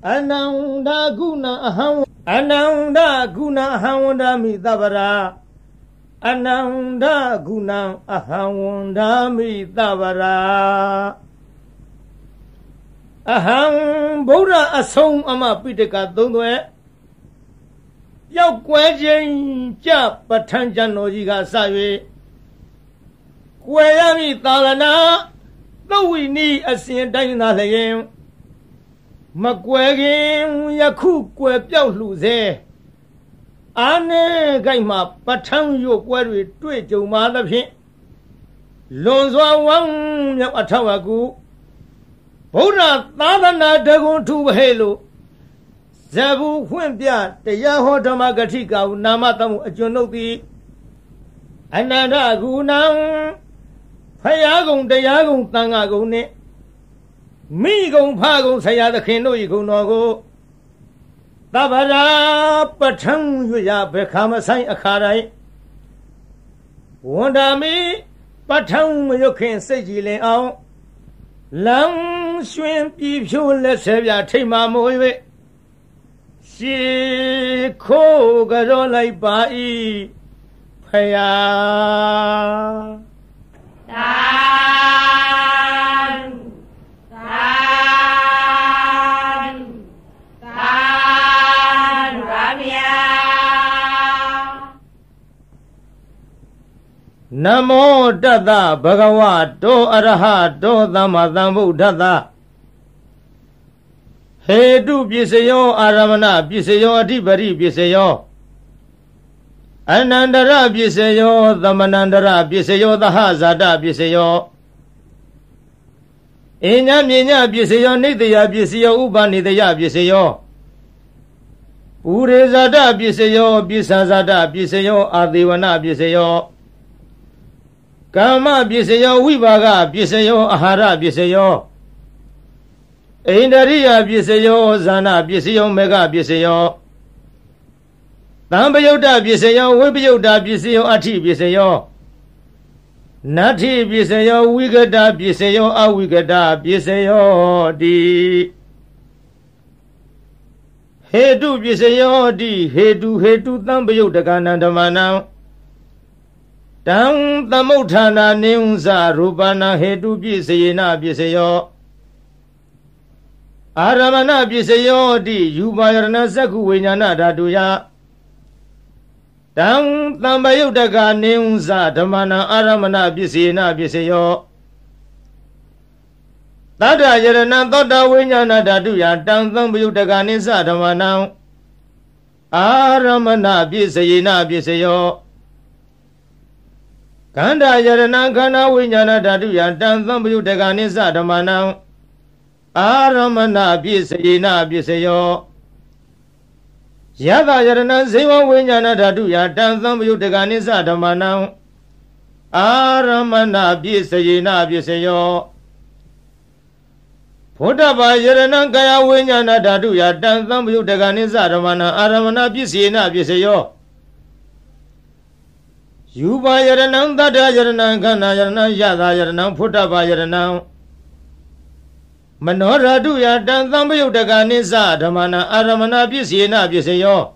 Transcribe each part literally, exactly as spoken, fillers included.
Ananda guna aham Ananda guna ahawandami tabara Ananda guna ahawandami tabara Aham Buddha asong ama pitaka dondwe Yau kwajen ja patanjan lojiga sawe Kwayami talana Tawini asin dayna legen Makwagin yaku kwe piao luze Ane gaima patang yo kwe tue jo ma da phin Lonzwa wang yau atawagu Buddha tadana dagun tu bahelo Zabu Humpia, the Yaho Damagatika, Namatamu, a Jonobi Ananda Gunam Payagon, the Yagon Tangagone Migon Pago, Sayada Keno, Igunogo Tabara, Patang, Yuya, become a sign a carai Wanda me, Patang, you can say Gile out Lang swim, if you let Sevia take my moe She ko garo lai bai phaya tan tan tan ramya Namo Tassa Bhagavato Arahato Sammasambuddhassa Hedu Pisayo Aramana Pisayo Adhipati Pisayo Anandara Pisayo Dhamanandara Pisayo Dahazada Pisayo Inya Minya Pisayo Nidya Pisayo Upanidya Pisayo Urezada Pisayo Pisazada Pisayo Adivana Pisayo Kama Pisayo Vivaga Pisayo Ahara Pisayo Indariya Pisayo Zana Pisayo Mega Pisayo Tambayota Pisayo Wibiyota Pisayo Ati Pisayo Nati Pisayo Wigada Pisayo Awigada Pisayo Di Hedu Pisayo Di Hedu Hedu Tambayota Kanandamana Tang Tamutana Neunza Rupana Hedu Pisayena Pisayo Aramana Pisayo Di Yubayarana Saku Vinyana Datuya Tang Tambayutaka Neunza Dhamana Aramana Pisayena Pisayo Tata Yarana Tota Vinyana Datuya Tang Tambayutaka Nisa Dhamana Aramana Pisayena Pisayo Kanda Yarana Kana Vinyana Datuya Tang Tambayutaka Nisa Dhamana Aramana Pisayena Pisayo Yada Yarana Seva Vinyana Datuya Tang Tambayutaka Nisa Dhamana Aramana Pisayena Pisayo Putaba Yarana Kaya Vinyana Datuya Tang Tambayutaka Nisa Dhamana Aramana Pisayena Pisayo Yuba Yarana Tata Yarana Kana Yarana Yada Yarana Putaba Yarana Manoradu ya Tang Tambayutaka Nisa Dhamana Aramana Pisayena Pisayo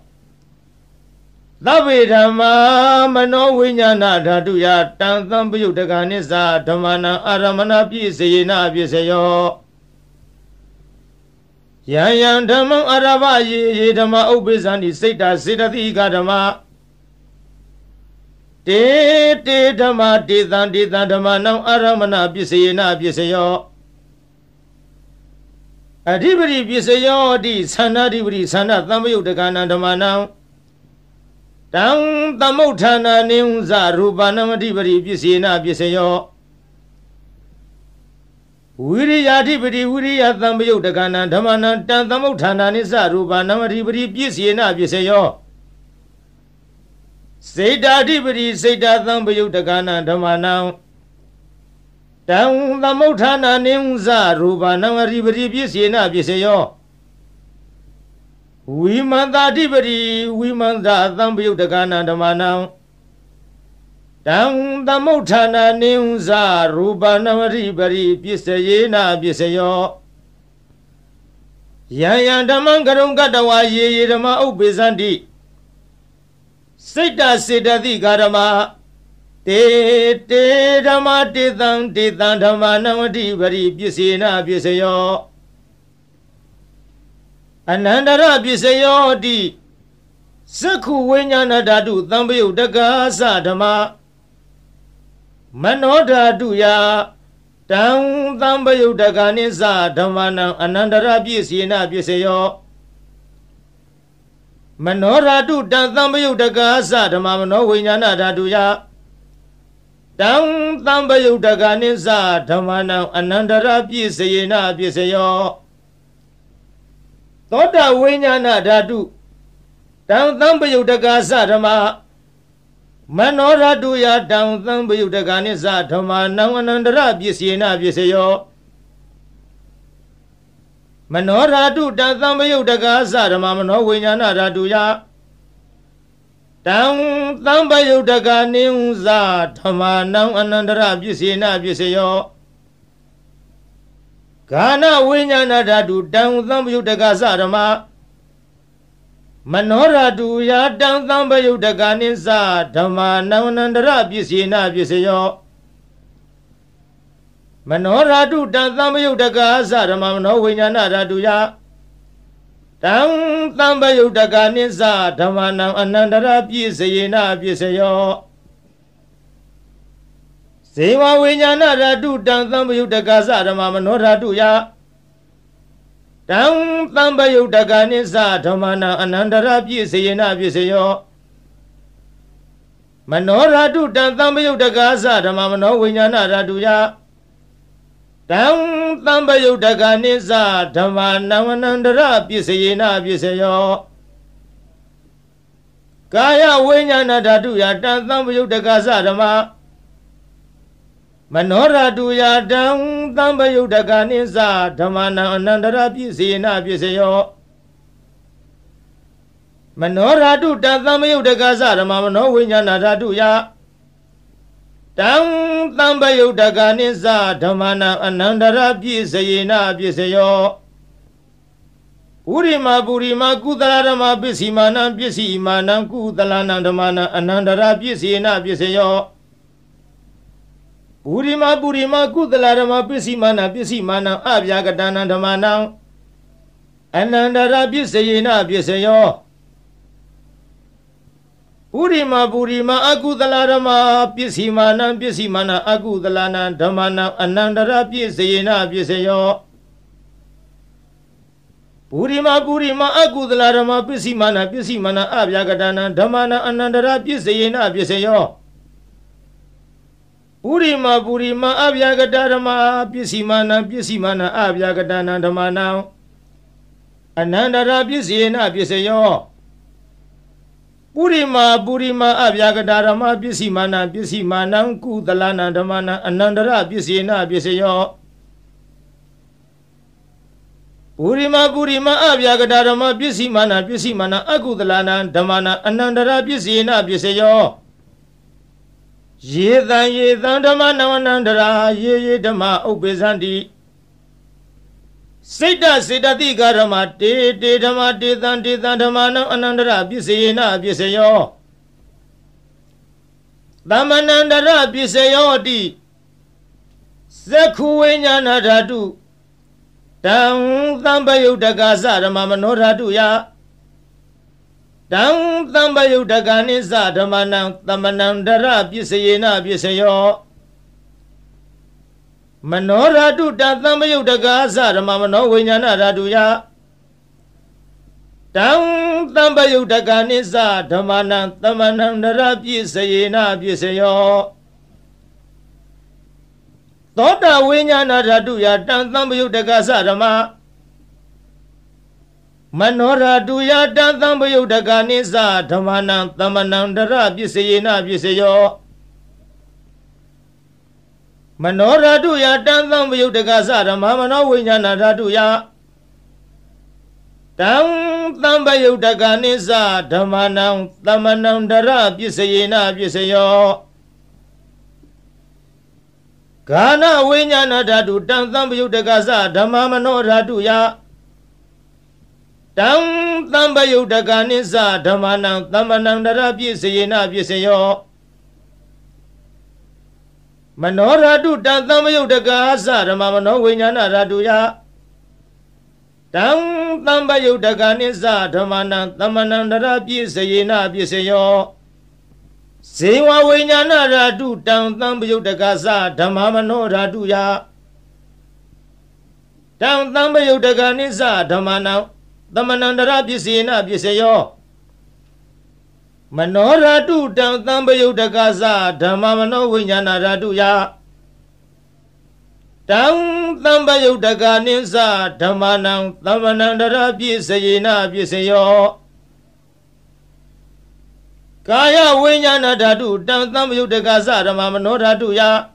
Davidama Mano Vinyana Datuya Tang Tambayutaka Nisa Dhamana Aramana Pisayena Pisayo Yayan Dhammam Arava Ye Dhamma Ubisani Sita Siddhatika Dhamma Te Te Dhamma Te Tan Te Tan Dhamma Nam Aramana Pisayena Pisayo Adhipati Pisayo Di Sanadipati Sana Tambayutaka Dhammanam Tang Tamutthana Neunza Rupanam Adhipati Pisayena Pisayo Viriyadhipati Viriya Tambayutaka Dhammanam Tang Tamutthana Nisa Rupanam Adhipati Pisayena Pisayo Siddhadhipati Siddha Tambayutaka Dhammanam Tang Tamutthana Neunza Rupanam Adhipati Pisayena Pisayo Vimantadhipati Vimanta Tambayutaka Dhammanam Tang Tamutthana Neunza Rupanam Adhipati Pisayena Pisayo ယံယံဓမ္မံကရုံကတဝါယေယေဓမ္မဥပ္ပေဇန္တိစိတ်တစေတသိကာဓမ္မတေတေဓမ္မတေတံတေတံဓမ္မနဝတိပရိပစ္စေနပစ္စယောအနန္တရပစ္စယောတိသက္ခုဝိညာဏဓာတုသံပယုတ်တက္ကာသဓမ္မမနောဓာတုယတံသံပယုတ်တက္ကာနိသဓမ္မနံအနန္တရပစ္စေနပစ္စယောမနောဓာတုတံသံပယုတ်တက္ကာသဓမ္မမနောဝိညာဏဓာတုယတံသံပယုတ်တက္ကာနိသဓမ္မနံအနန္တရပစ္စေနပစ္စယောသောတဝိညာဏဓာတုတံသံပယုတ်တက္ကာသဓမ္မမနောဓာတုယတံသံပယုတ်တက္ကာနိသဓမ္မနံအနန္တရပစ္စေနပစ္စယောမနောဓာတုတံသံပယုတ်တက္ကာသဓမ္မမနောဝိညာဏဓာတုယတံသံပယုတ်တက္ကာနိသဓမ္မနံအနန္တရပစ္စေနပစ္စယောဂာနဝိညာဏဓာတုတံသံပယုတ်တက္ကာသဓမ္မမနောဓာတုယတံသံပယုတ်တက္ကာနိသဓမ္မနံအနန္တရပစ္စေနပစ္စယောမနောဓာတုတံသံပယုတ်တက္ကာသဓမ္မမနောဝိညာဏဓာတုယတံသံပယုတ်တက္ကာနိသဓမ္မနံအနန္တရပစ္စေနပစ္စယောဇေဝဝိညာဏဓာတုတံသံပယုတ်တက္ကာသဓမ္မမနောဓာတုယတံသံပယုတ်တက္ကာနိသဓမ္မနံအနန္တရပစ္စေနပစ္စယောမနောဓာတုတံသံပယုတ်တက္ကာသဓမ္မမနောဝိညာဏဓာတုယတံသံပယုတ်တက္ကာနိသဓမ္မနံအနန္တရပစ္စေနပစ္စယောကာယဝိညာဏဓာတုယတံသံပယုတ်တက္ကာသဓမ္မမနောဓာတုယတံသံပယုတ်တက္ကာနိသဓမ္မနံအနန္တရပစ္စေနပစ္စယောမနောဓာတုတံသံပယုတ်တက္ကာသဓမ္မမနောဝိညာဏဓာတုယတံသံပယုတ်တက္ကာနိသဓမ္မနံအနန္တရပစ္စေနပစ္စယောဥရိမပုရိမကုသလဓမ္မပစ္စီမာနံပစ္စီမာနံကုသလနံဓမ္မနံအနန္တရပစ္စေနပစ္စယောပုရိမပုရိမကုသလဓမ္မပစ္စီမာနံပစ္စီမာနံအဗျာကတနံဓမ္မနံအနန္တရပစ္စေနပစ္စယောပုရိမပုရိမအကုသလဓမ္မပစ္စီမာနံပစ္စီမာနံအကုသလနံဓမ္မနံအနန္တရပစ္စေနပစ္စယောပုရိမပုရိမအကုသလဓမ္မပစ္စီမာနံပစ္စီမာနံအဗျာကတနံဓမ္မနံအနန္တရပစ္စေနပစ္စယောပုရိမပုရိမအဗျာကတဓမ္မပစ္စီမာနံပစ္စီမာနံအဗျာကတနံဓမ္မနံအနန္တရပစ္စေနပစ္စယောပုရိမပုရိမအဗျာကတဓမ္မပစ္စီမာနံပစ္စီမာနံကုသလနံဓမ္မနံအနန္တရပစ္စေနပစ္စယောပုရိမပုရိမအဗျာကတဓမ္မပစ္စီမာနံပစ္စီမာနံအကုသလနံဓမ္မနံအနန္တရပစ္စေနပစ္စယောယေတံယေတံဓမ္မနံအနန္တရာယေယေဓမ္မဥပ္ပေဇန္တိစိတ်တစေတသိကာဓမ္မတေတေဓမ္မတေတံတေတံဓမ္မနံအနန္တရပစ္စေနပစ္စယောသမ္မနန္တရပစ္စယောတိသက္ခုဝိညာဏဓာတုတံသံပယုတ်တက္ကာသဓမ္မမနောဓာတုယတံသံပယုတ်တက္ကာနိသဓမ္မနံသမ္မနန္တရပစ္စေနပစ္စယောမနောဓာတုတံသံပယုတ်တက္ကာသဓမ္မမနောဝိညာဏဓာတုယတံသံပယုတ်တက္ကာနိသဓမ္မနံသမ္မနန္တရပစ္စေနပစ္စယောသောတဝိညာဏဓာတုယတံသံပယုတ်တက္ကာသဓမ္မမနောဓာတုယတံသံပယုတ်တက္ကာနိသဓမ္မနံသမ္မနန္တရပစ္စေနပစ္စယောမနောဓာတုယတံသံပယုတ်တက္ကာသဓမ္မမနောဝိညာဏဓာတုယတံသံပယုတ်တက္ကာနိသဓမ္မနံသမ္မနန္တရပစ္စေနပစ္စယောဂာနဝိညာဏဓာတုတံသံပယုတ်တက္ကာသဓမ္မမနောဓာတုယ Tang Tamba Yudaganisa Dhamanam Tamanandara Pisayena Pisayo Manoradu Tantama Yudagasa Ramamano Vinyana Raduya Tang Tamba Yudaganisa Dhamanam Tamanandara Pisayena Pisayo Sewa Vinyana Radu Tang Tamba Yudagasa Dhamamano Raduya Tang Tamba Yudaganisa Dhamanam Tamanandara Pisayena Pisayo Manoradu Tang Tamba Yudagasa Dhammamano Vinyana Raduya Tang Tamba Yudaganisa Dhammanam Tamanandara Pisayena Pisayo Kaya Vinyana Radu Tang Tamba Yudagasa Dhammamano Raduya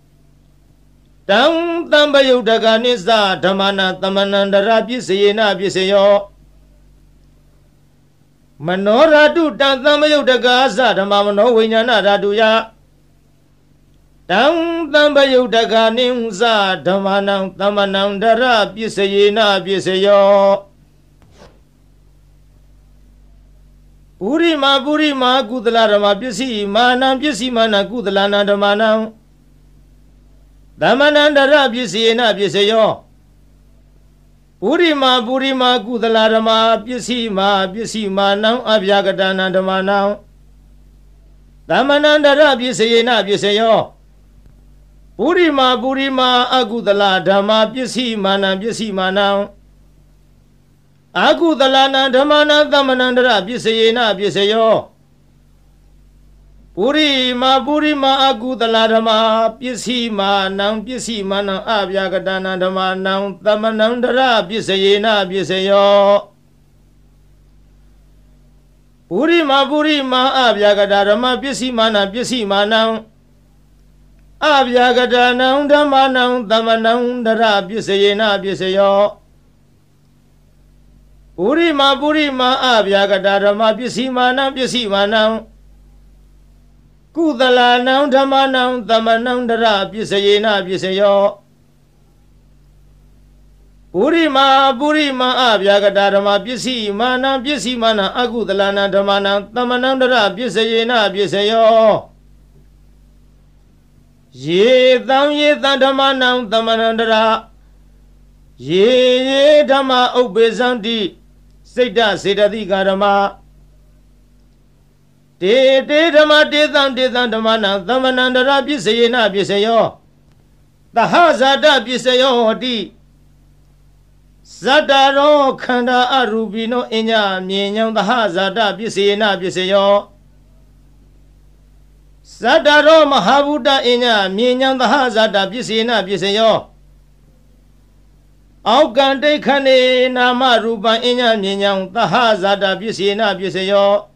Tang Tamba Yudaganisa Dhammanam Tamanandara Pisayena Pisayo Manoradu Tang Tamba Yudagasa Dhammamano Vinyana Raduya Tang Tamba Yudaganisa Dhammanam Tamanandara Pisayena Pisayo Purima Purima Kudala Rama Pisi Manam Pisi Mana Kudalana Dhamanam Tamanandara Pisayena Pisayo Purima Purima Kudala Rama Pisi Ma Pisi Manam Abhyagadana Dhamanam Tamanandara Pisayena Pisayo Purima Purima Agudala Dhamma Pisi Manam Pisi Manam Agudalana Dhamanam Tamanandara Pisayena Pisayo Purima Purima Agudala Dhamma Pisi Manam Pisi Manam Abhyagadana Dhamanam Tamanandara Pisayena Pisayo Purima Purima Abhyagadana Dhamma Pisi Manam Pisi Manam Abhyagadana Dhamanam Tamanandara Pisayena Pisayo Purima Purima Abhyagadana Dhamma Pisi Manam Pisi Manam Kudalanam Dhamanam Tamanandara Pisayena Pisayo Purima Purima Abhyagadana Dhamma Pisi Manam Pisi Manam Agudalana Dhamanam Tamanandara Pisayena Pisayo Ye Tam Ye Tam Dhamanam Tamanandara Ye Ye Dhamma Ubezanti Siddha Siddhati Dhamma Te Te Dhamma Te Tam Te Tam Dhamanam Tamanandara Pisayena Pisayo Tahazada Pisayo Hoti Sadaro Khanda Arubino Inya Myenyam Tahazada Pisayena Pisayo Sadaro Mahabuddha Inya Myenyam Tahazada Pisayena Pisayo Aukante Khane Nama Rupa Inya Myenyam Tahazada Pisayena Pisayo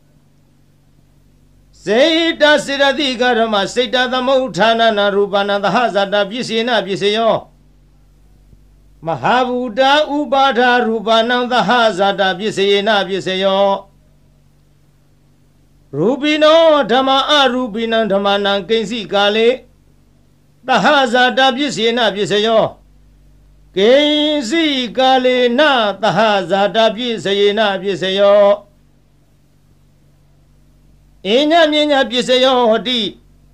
Siddha Siddhati Dhamma Siddha Dhammautthana Rupana Tahazada Pisayena Pisayo Mahabuddha Upada Rupana Tahazada Pisayena Pisayo Rupino Dhamma Arupina Dhammanam Kaisi Kale Tahazada Pisayena Pisayo Kaisi Kale Na Tahazada Pisayena Pisayo Inya Myenya Pisayo Hoti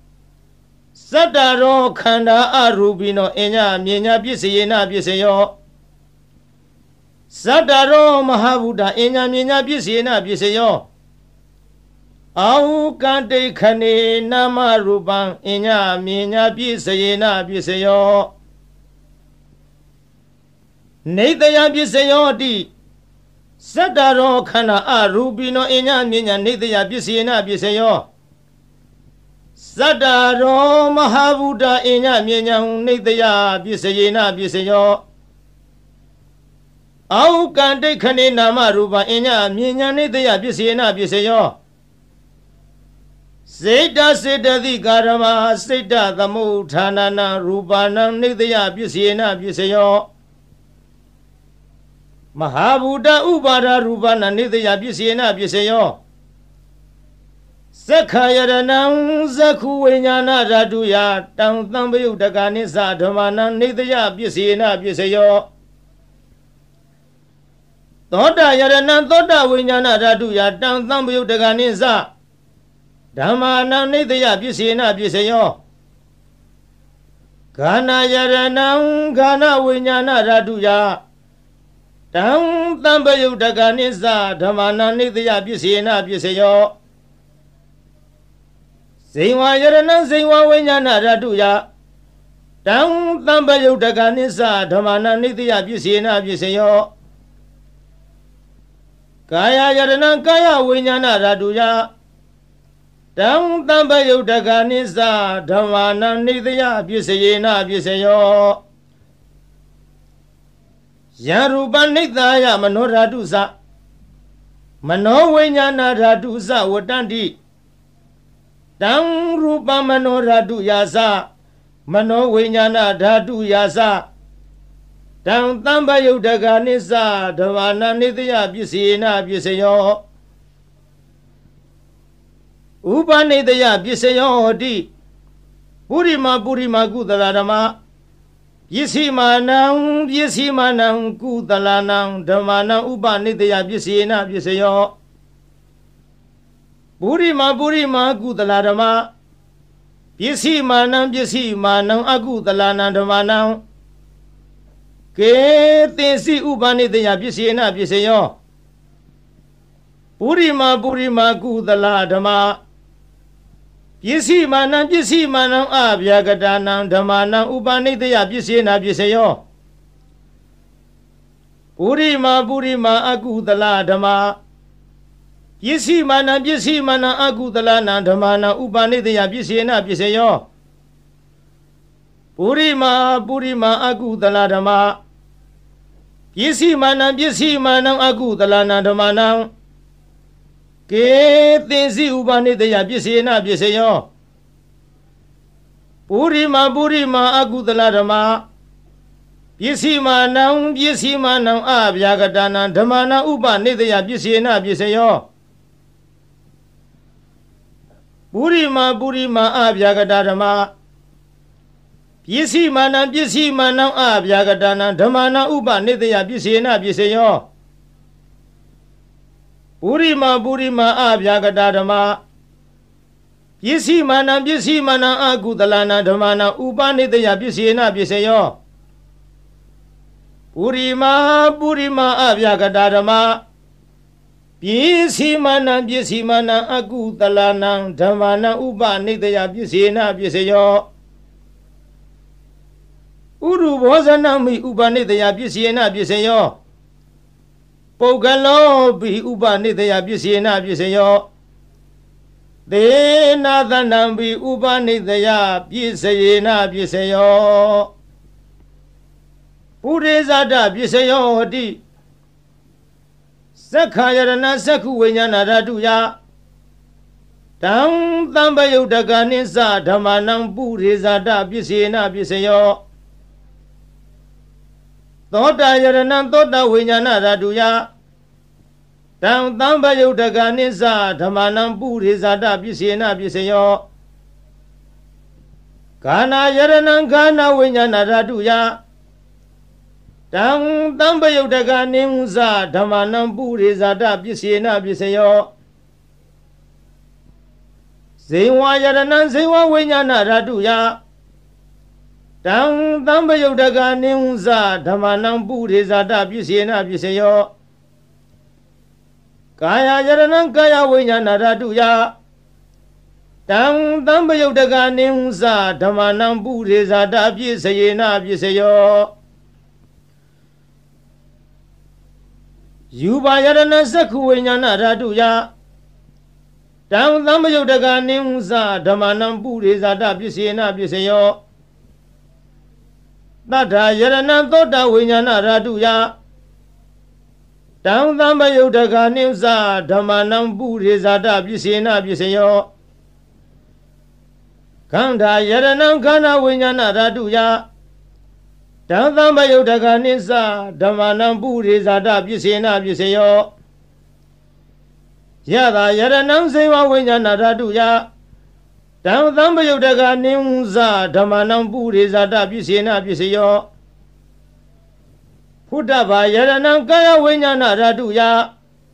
Sadaro Khanda Arubino Inya Myenya Pisayena Pisayo Sadaro Mahabuddha Inya Myenya Pisayena Pisayo Aukante Khane Nama Rupam Inya Myenya Pisayena Pisayo Nidaya Pisayo Hoti Sadaro Khanda Arubino Inya Myenya Nidaya Pisayena Pisayo Sadaro Mahabuddha Inya Myenya Nidaya Pisayena Pisayo Aukante Khane Nama Rupa Inya Myenya Nidaya Pisayena Pisayo Siddha Siddhati Dhamma Siddha Dhammautthana Rupanam Nidaya Pisayena Pisayo Mahabuddha Upada Rupana Nidaya Pisayena Pisayo Sakhayaranam Zakhu Vinyana Raduya Tang Tamba Yudaganisa Dhammanam Nidaya Pisayena Pisayo သောတာယရဏံသောတာဝိညာဏဓာတုယတံသံပယုတ်တကနိစ္စဓမ္မာနံနိတယပစ္စေနပစ္စယောဂာနာယရဏံဂာနဝိညာဏဓာတုယတံသံပယုတ်တကနိစ္စဓမ္မာနံနိတယပစ္စေနပစ္စယောဇိဝယရဏံဇိဝဝိညာဏဓာတုယတံသံပယုတ်တကနိစ္စဓမ္မာနံနိတယပစ္စေနပစ္စယောကာယယရဏံကာယဝိညာဏဓာတုယတံသံပယုတ်တကနိစ္စဓမ္မာနံနိတယပစ္စယေနပစ္စယောယံရူပနိတ္တယမနောဓာတုသမနောဝိညာဏဓာတုသဝတ္တန္တိတံရူပမနောဓာတုယာသမနောဝိညာဏဓာတုယာသတံသံပယုတ်တကနိစ္စဓမ္မာနံနိတယပစ္စေနပစ္စယောဥပနိတယပစ္စယောဟောတိပုရိမာပုရိမာကုသလဓမ္မပစ္စည်းမာနံပစ္စည်းမာနံကုသလနံဓမ္မာနံဥပနိတယပစ္စေနပစ္စယောပုရိမာပုရိမာကုသလဓမ္မပစ္စည်းမာနံပစ္စည်းမာနံအကုသလနံဓမ္မာနံကေသင်္စီဥပနိတယပစ္စေနပစ္စယောပုရိမာပုရိမာကုသလဓမ္မပစ္စည်းမာနံပစ္စည်းမာနံအဗျာကတာနံဓမ္မာနံဥပနိတယပစ္စေနပစ္စယောပုရိမာပုရိမာအကုသလဓမ္မပစ္စည်းမာနံပစ္စည်းမာနံအကုသလနံဓမ္မာနံဥပနိတယပစ္စေနပစ္စယောပုရိမာပုရိမာအကုသလဓမ္မပစ္စည်းမာနံပစ္စည်းမာနံအကုသလနံဓမ္မာနံကေသင်္စီဥပနိတယပစ္စေနပစ္စယောပုရိမာပုရိမာအကုသလဓမ္မပစ္စည်းမာနံပစ္စည်းမာနံအဗျာကတာနံဓမ္မာနံဥပနိတယပစ္စေနပစ္စယောပုရိမာပုရိမာအဗျာကတာဓမ္မပစ္စည်းမာနံပစ္စည်းမာနံအဗျာကတာနံဓမ္မာနံဥပနိတယပစ္စေနပစ္စယောပုရိမာပုရိမာအဗျာကတာဓမ္မပစ္စည်းမာနံပစ္စည်းမာနံအကုသလနံဓမ္မာနံဥပနိတယပစ္စေနပစ္စယောပုရိမာပုရိမာအဗျာကတာဓမ္မပစ္စည်းမာနံပစ္စည်းမာနံအကုသလနံဓမ္မာနံဥပနိတယပစ္စေနပစ္စယောဥရုဘောဇနမိဥပနိတယပစ္စေနပစ္စယောပုဂ္ဂလောပိဥပနိတယပစ္စေနပစ္စယောသေနာသနံပိဥပနိတယပစ္စယေနပစ္စယောပုရိဇာတပစ္စယောဟတိသက္ခာယရဏသက္ခုဝိညာဏဓာတုယတံသံပယုတ်တကနိစ္စဓမ္မာနံပုရိဇာတပစ္စေနပစ္စယောသောတာယရဏံသောတာဝိညာဏဓာတုယတံသံပယုတ်တကနိစ္စဓမ္မာနံပုရိဇာတပစ္စေနပစ္စယောဂာနာယရဏံဂာနဝိညာဏဓာတုယတံသံပယုတ်တကနိစ္စဓမ္မာနံပုရိဇာတပစ္စေနပစ္စယောဇိဝယရဏံဇိဝဝိညာဏဓာတုယတံသံပယုတ်တကနိစ္စဓမ္မာနံပုရိဇာတပစ္စေနပစ္စယောကာယယရဏံကာယဝိညာဏဓာတုယတံသံပယုတ်တကနိစ္စဓမ္မာနံပုရိဇာတပစ္စေနပစ္စယောယူပါယရဏသက္ခုဝိညာဏဓာတုယတံသံပယုတ်တကနိစ္စဓမ္မာနံပုရိဇာတပစ္စေနပစ္စယောသတ္ထာယရဏံသောတာဝိညာဏဓာတုယတံသံပယုတ်တကနိစ္စဓမ္မာနံပုရိဇာတပစ္စေနပစ္စယောခန္ဓာယရဏံခန္ဓာဝိညာဏဓာတုယတံသံပယုတ်တကနိစ္စဓမ္မာနံပုရိဇာတပစ္စေနပစ္စယောယတာယရဏံဇိဝဝိညာဏဓာတုယတံသံပယုတ်တကနိစ္စဓမ္မာနံပုရိဇာတပစ္စေနပစ္စယောဖ Putaba Yaranam Kaya Winyana Raduya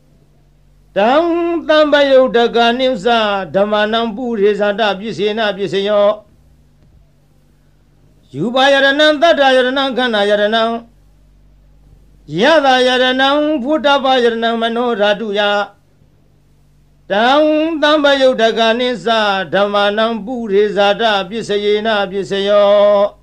Dam Tambayo Daganimsa Damanam Burizada Bisina Bisayo Yuba Yaranam Tata Yaranam Kana Yaranam Yada Yaranam Putaba Yaranam Mano Raduya Dam Tambayo Daganimsa Damanam Burizada Bisayina Bisayo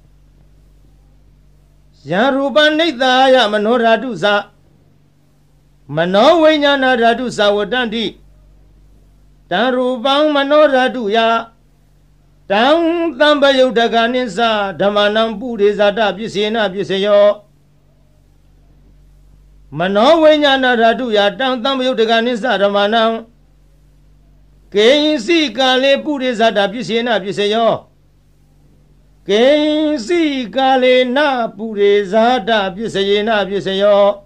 Yaruban Nitaya Manoradusa Mano Winyana Radusa Wadandi Darubang Manoraduya Dam Tambayo Daganisa Damanam Burizada Bisina Bisayo Mano Winyana Raduya Dam Tambayo Daganisa Damanam Kaisi Kale Burizada Bisina Bisayo Kaisi Kale Na Burizada Bisayina Bisayo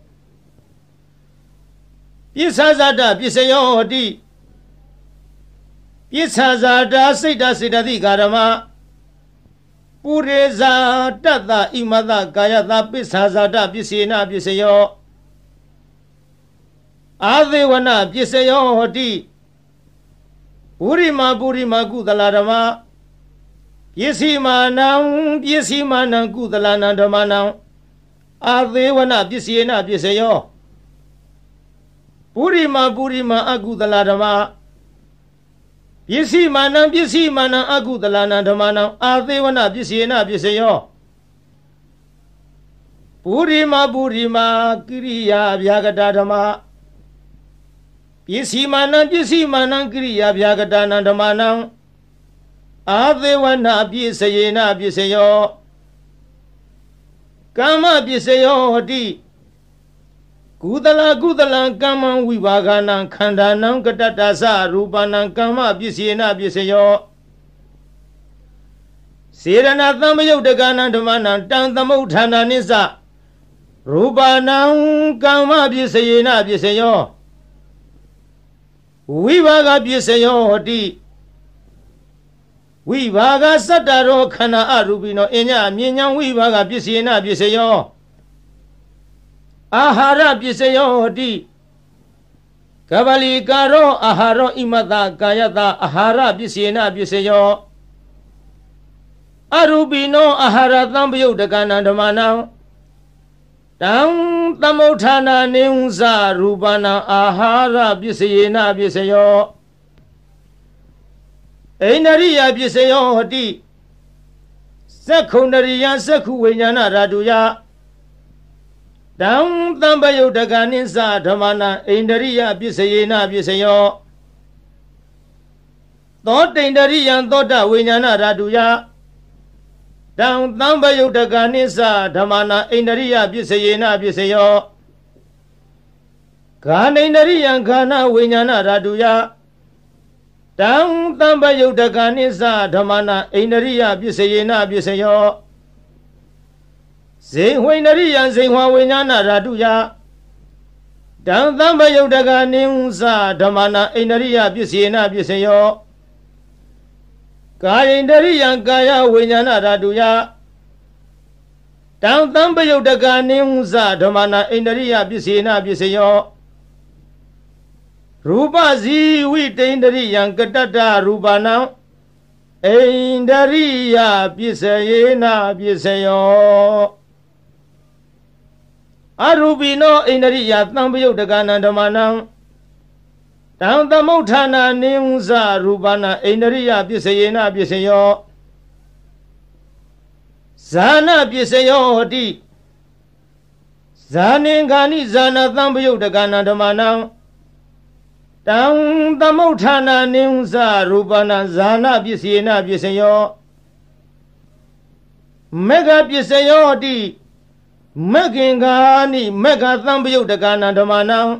Pisazada Bisayo Di Pisazada Sita Sita Di Garama Puriza Tata Imada Gayata Pisazada Bisina Bisayo Adewana Bisayo Di Purima Purima Gudalarama Yesimanam Yesimanam Gudalana Damanam Adewana Bisina Bisayo Purima Purima Agudalarama Yesimanam Yesimanam Agudalana Damanam Adewana Bisina Bisayo Purima Purima Kriya Vyagadadama Yesimanam Yesimanam Kriya Vyagadana Damanam Adewana Bisayina Bisayo Kama Bisayo Di Gudala Gudala Kama Vivagana Kandanam Katatasa Rupanam Kama Bisayina Bisayo Sirana Tamayo Dagana Damana Tantamutana Nisa Rupanam Kama Bisayina Bisayo Vivaga Bisayo Di Vivaga Sataro Kana Arubino Enya Minya Vivaga Bisina Bisayo Ahara Bisayo Di Kavali Karo Aharo Imata Kayata Ahara Bisina Bisayo Arubino Ahara Tambayo Dagana Damana Tam Tamotana Neunza Rubana Ahara Bisina Bisayo Ainariya Bisayo Di Sekundariya Seku Winyana Raduya Dam Tambayo Daganisa Damana Ainariya Bisayina Bisayo Thought Indariya Thoda Winyana Raduya Dam Tambayo Daganisa Damana Ainariya Bisayina Bisayo Ganainariya Gana Winyana Raduya Dam Tambayo Daganisa Damana Ainariya Bisayina Bisayo Zingwainariya Zingwa Winyana Raduya Dam Tambayo Daganisa Damana Ainariya Bisayina Bisayo Gaindariya Gaya Winyana Raduya Dam Tambayo Daganisa Damana Ainariya Bisayina Bisayo Rupa Ziwi Tendariya Katata Rupana Indariya Bisayina Bisayo Arubino Indariya Tambayo Dagana Damana Dam Tamotana Neunza Rupana Indariya Bisayina Bisayo Zana Bisayo Di Zaningani Zana Tambayo Dagana Damana Dam Tamotana Neunza Rupana Zana Bisayina Bisayo Mega Bisayo Di Megingani Mega Tambayo Dagana Damana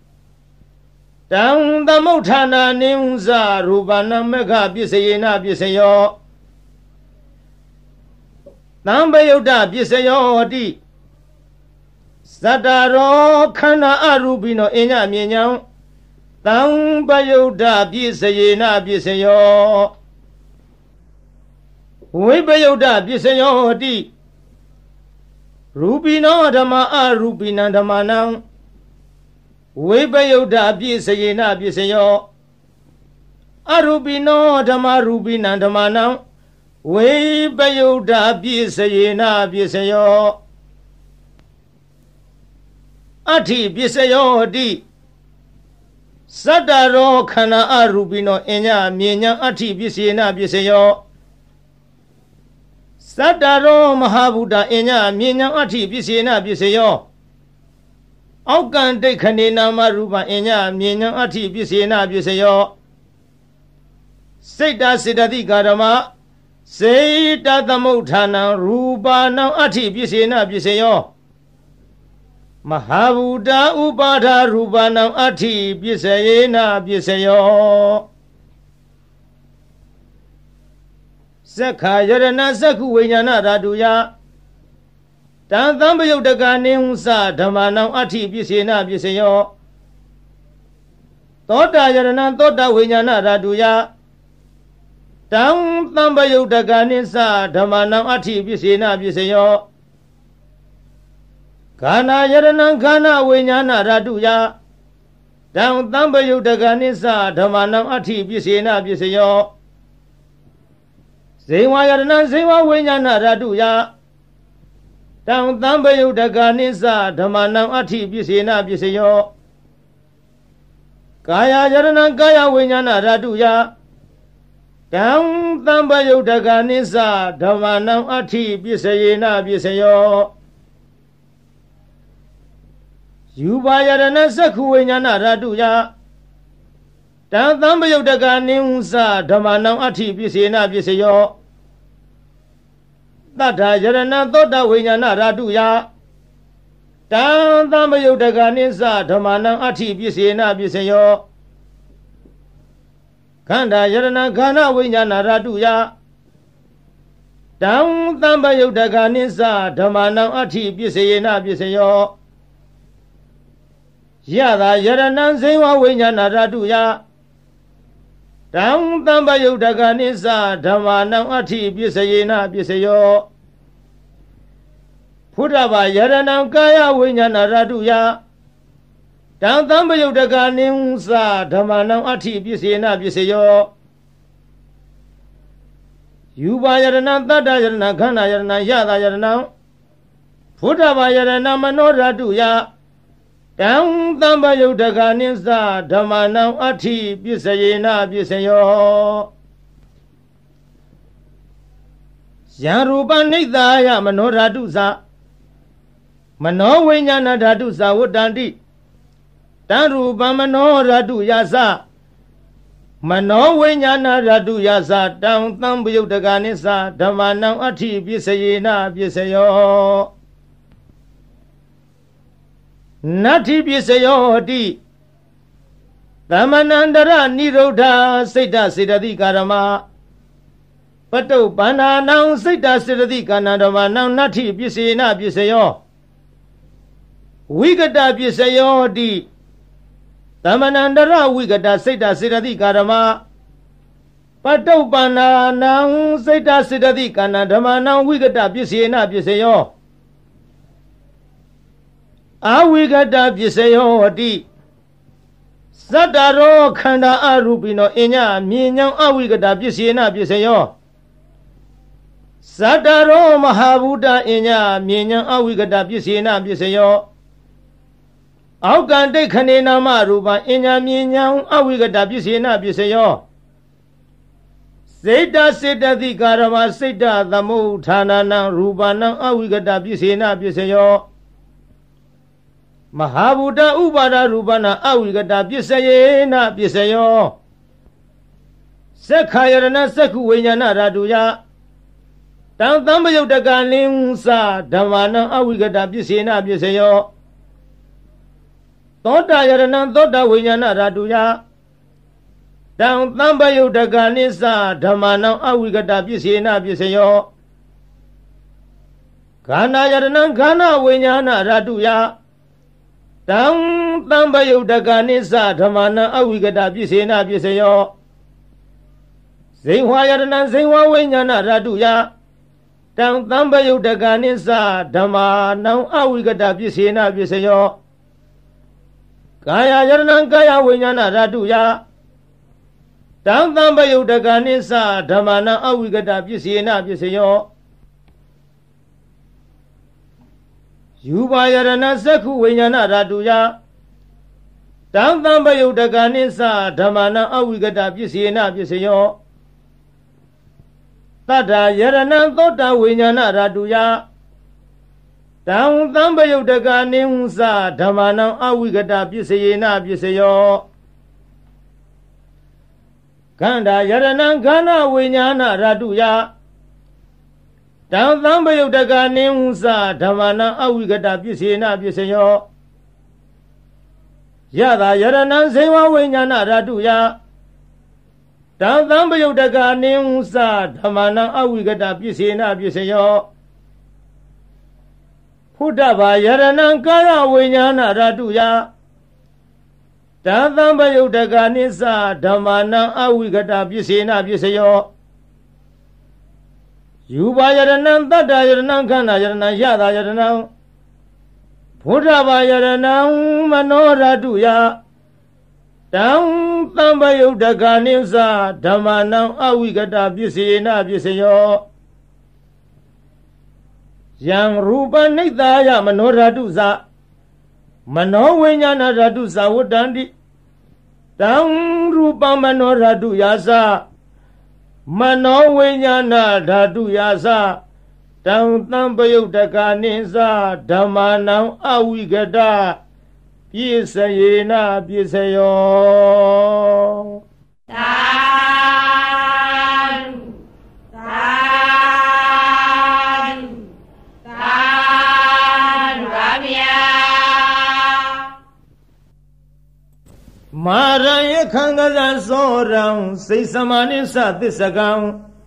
Dam Tamotana Neunza Rupana Mega Bisayina Bisayo Tambayo Da Bisayo Di Sataro Kana Arubino Enya Minyang Tambayo Da Bisayina Bisayo Vibayo Da Bisayo Di Rupino Dhamma Arupina Dhammanam Vipayuddha Pisayena Pisayo Arupino Dhamma Rupina Dhammanam Vipayuddha Pisayena Pisayo Ati Pisayo Di Sadaro Khana Arupino Enya Mienya Ati Pisayena Pisayo Sadaro Mahabuddha Enya Mienya Ati Pisayena Pisayo Aukan Dekhanena Marupa Enya Mienya Ati Pisayena Pisayo Sita Siddhati Karama Sita Thamutthana Rupa Nam Ati Pisayena Pisayo Mahabuddha Upada Rupa Nam Ati Pisayena Pisayo Sakha Yarana Sakhu Vijnana Raduya Tantambayuddhaka Nihunsa Dhammanam Ati Pisayena Pisayo Tota Yarana Tota Vijnana Raduya Tantambayuddhaka Nihunsa Dhammanam Ati Pisayena Pisayo Kana Yarana Kana Vijnana Raduya Tantambayuddhaka Nihunsa Dhammanam Ati Pisayena Pisayo Zewa Yarana Zewa Vijnana Raduya Tantambayuddhaka Nihunsa Dhammanam Ati Pisayena Pisayo Kaya Yarana Kaya Vijnana Raduya Tantambayuddhaka Nihunsa Dhammanam Ati Pisayena Pisayo Yuva Yarana Sakhu Vijnana Raduya Tantambayuddhaka Nihunsa Dhammanam Ati Pisayena Pisayo Tata Yarana Tota Vijnana Raduya Tantambayuddhaka Nihunsa Dhammanam Ati Pisayena Pisayo Khanda Yarana Khana Vijnana Raduya Tantambayuddhaka Nihunsa Dhammanam Ati Pisayena Pisayo Yada Yarana Zewa Vijnana Raduya Tantambayuddhaka Nihunsa Dhammanam Ati Pisayena Pisayo Pudava Yarana Kaya Vijnana Raduya Tantambayuddhaka Nihunsa Dhammanam Ati Pisayena Pisayo Yuva Yarana Tata Yarana Khana Yarana Yada Yarana Pudava Yarana Mano Raduya Tantambayuddhaka Nihunsa Dhammanam Ati Pisayena Pisayo Yarupa Nidaya Mano Radusa Mano Vijnana Radusa Vuddhanti Tarupa Mano Raduyasa Mano Vijnana Raduyasa Tantambayuddhaka Nihunsa Dhammanam Ati Pisayena Pisayo Nati Pisayo Di Dhammanandara Nirodha Sita Siddhati Karama Pato Bananam Sita Siddhati Kanadhamanam Nati Pisayena Pisayo Vigata Pisayo Di Dhammanandara Vigata Sita Siddhati Karama Pato Bananam Sita Siddhati Kanadhamanam Vigata Pisayena Pisayo Avigata Pisayo Di Sadaro Khanda Arupino Enya Mienya Avigata Pisayena Pisayo Sadaro Mahabuddha Enya Mienya Avigata Pisayena Pisayo Aukan Dekhanena Marupa Enya Mienya Avigata Pisayena Pisayo Sita Siddhati Karama Sita Thamutthana Rupanam Avigata Pisayena Pisayo Mahabuddha Upada Rupana Avigata Pisayena Pisayo Sakha Yarana Sakhu Vijnana Raduya Tantambayuddhaka Nihunsa Dhammanam Avigata Pisayena Pisayo Tota Yarana Tota Vijnana Raduya Tantambayuddhaka Nihunsa Dhammanam Avigata Pisayena Pisayo Khana Yarana Khana Vijnana Raduya Tantambayuddhaka Nihunsa Dhammanam Avigata Pisayena Pisayo Zewa Yarana Zewa Vijnana Raduya တံသံပယုတ်တကနိစ္စဓမ္မာနံအဝိကတပစ္စေနပစ္စယောကာယယရဏံကာယဝိညာဏဓာတုယတံသံပယုတ်တကနိစ္စဓမ္မာနံအဝိကတပစ္စေနပစ္စယောယူပါယရဏသက္ခုဝိညာဏဓာတုယတံသံပယုတ်တကနိစ္စဓမ္မာနံအဝိကတပစ္စေနပစ္စယောတတ္ထာယရဏံသောတဝိညာဏဓာတုယတံသံပယုတ်တကနိဟုသဓမ္မာနံအဝိကတပစ္စေနပစ္စယောခန္ဓာယရဏံခန္ဓာဝိညာဏဓာတုယတံသံပယုတ်တကနိဟုသဓမ္မာနံအဝိကတပစ္စေနပစ္စယောယတာယရဏံဇေဝဝိညာဏဓာတုယတံသံပယုတ်တကနိဟုသဓမ္မာနံအဝိကတပစ္စေနပစ္စယောဖုဒ္ဓဘာယရဏံကာယဝိညာဏဓာတုယတံသံပယုတ်တကနိစ္စဓမ္မာနံအဝိကတပစ္စေနပစ္စယောယူပါယရဏံတတ္တယရဏံခန္ဓာယရဏံယတာယရဏံဖုဒ္ဓဘာယရဏံမနောဓာတုယတံသံပယုတ်တကနိစ္စဓမ္မာနံအဝိကတပစ္စေနပစ္စယောယံရူပနိတ္တာယမနောဓာတုဇမနောဝိညာဏဓာတုဇဝတ္တန္တိတံရူပမနောဓာတုယာသမနောဝိညာဏဓာတုယာသတံသံပယုတ်တကနိစ္စဓမ္မာနံအဝိကတပစ္စယေနပစ္စယောသာဓုသာဓုသာဓုပါဗျာမာရယခံကဇံသောရံစိတ်စမနိသသစ္စကံ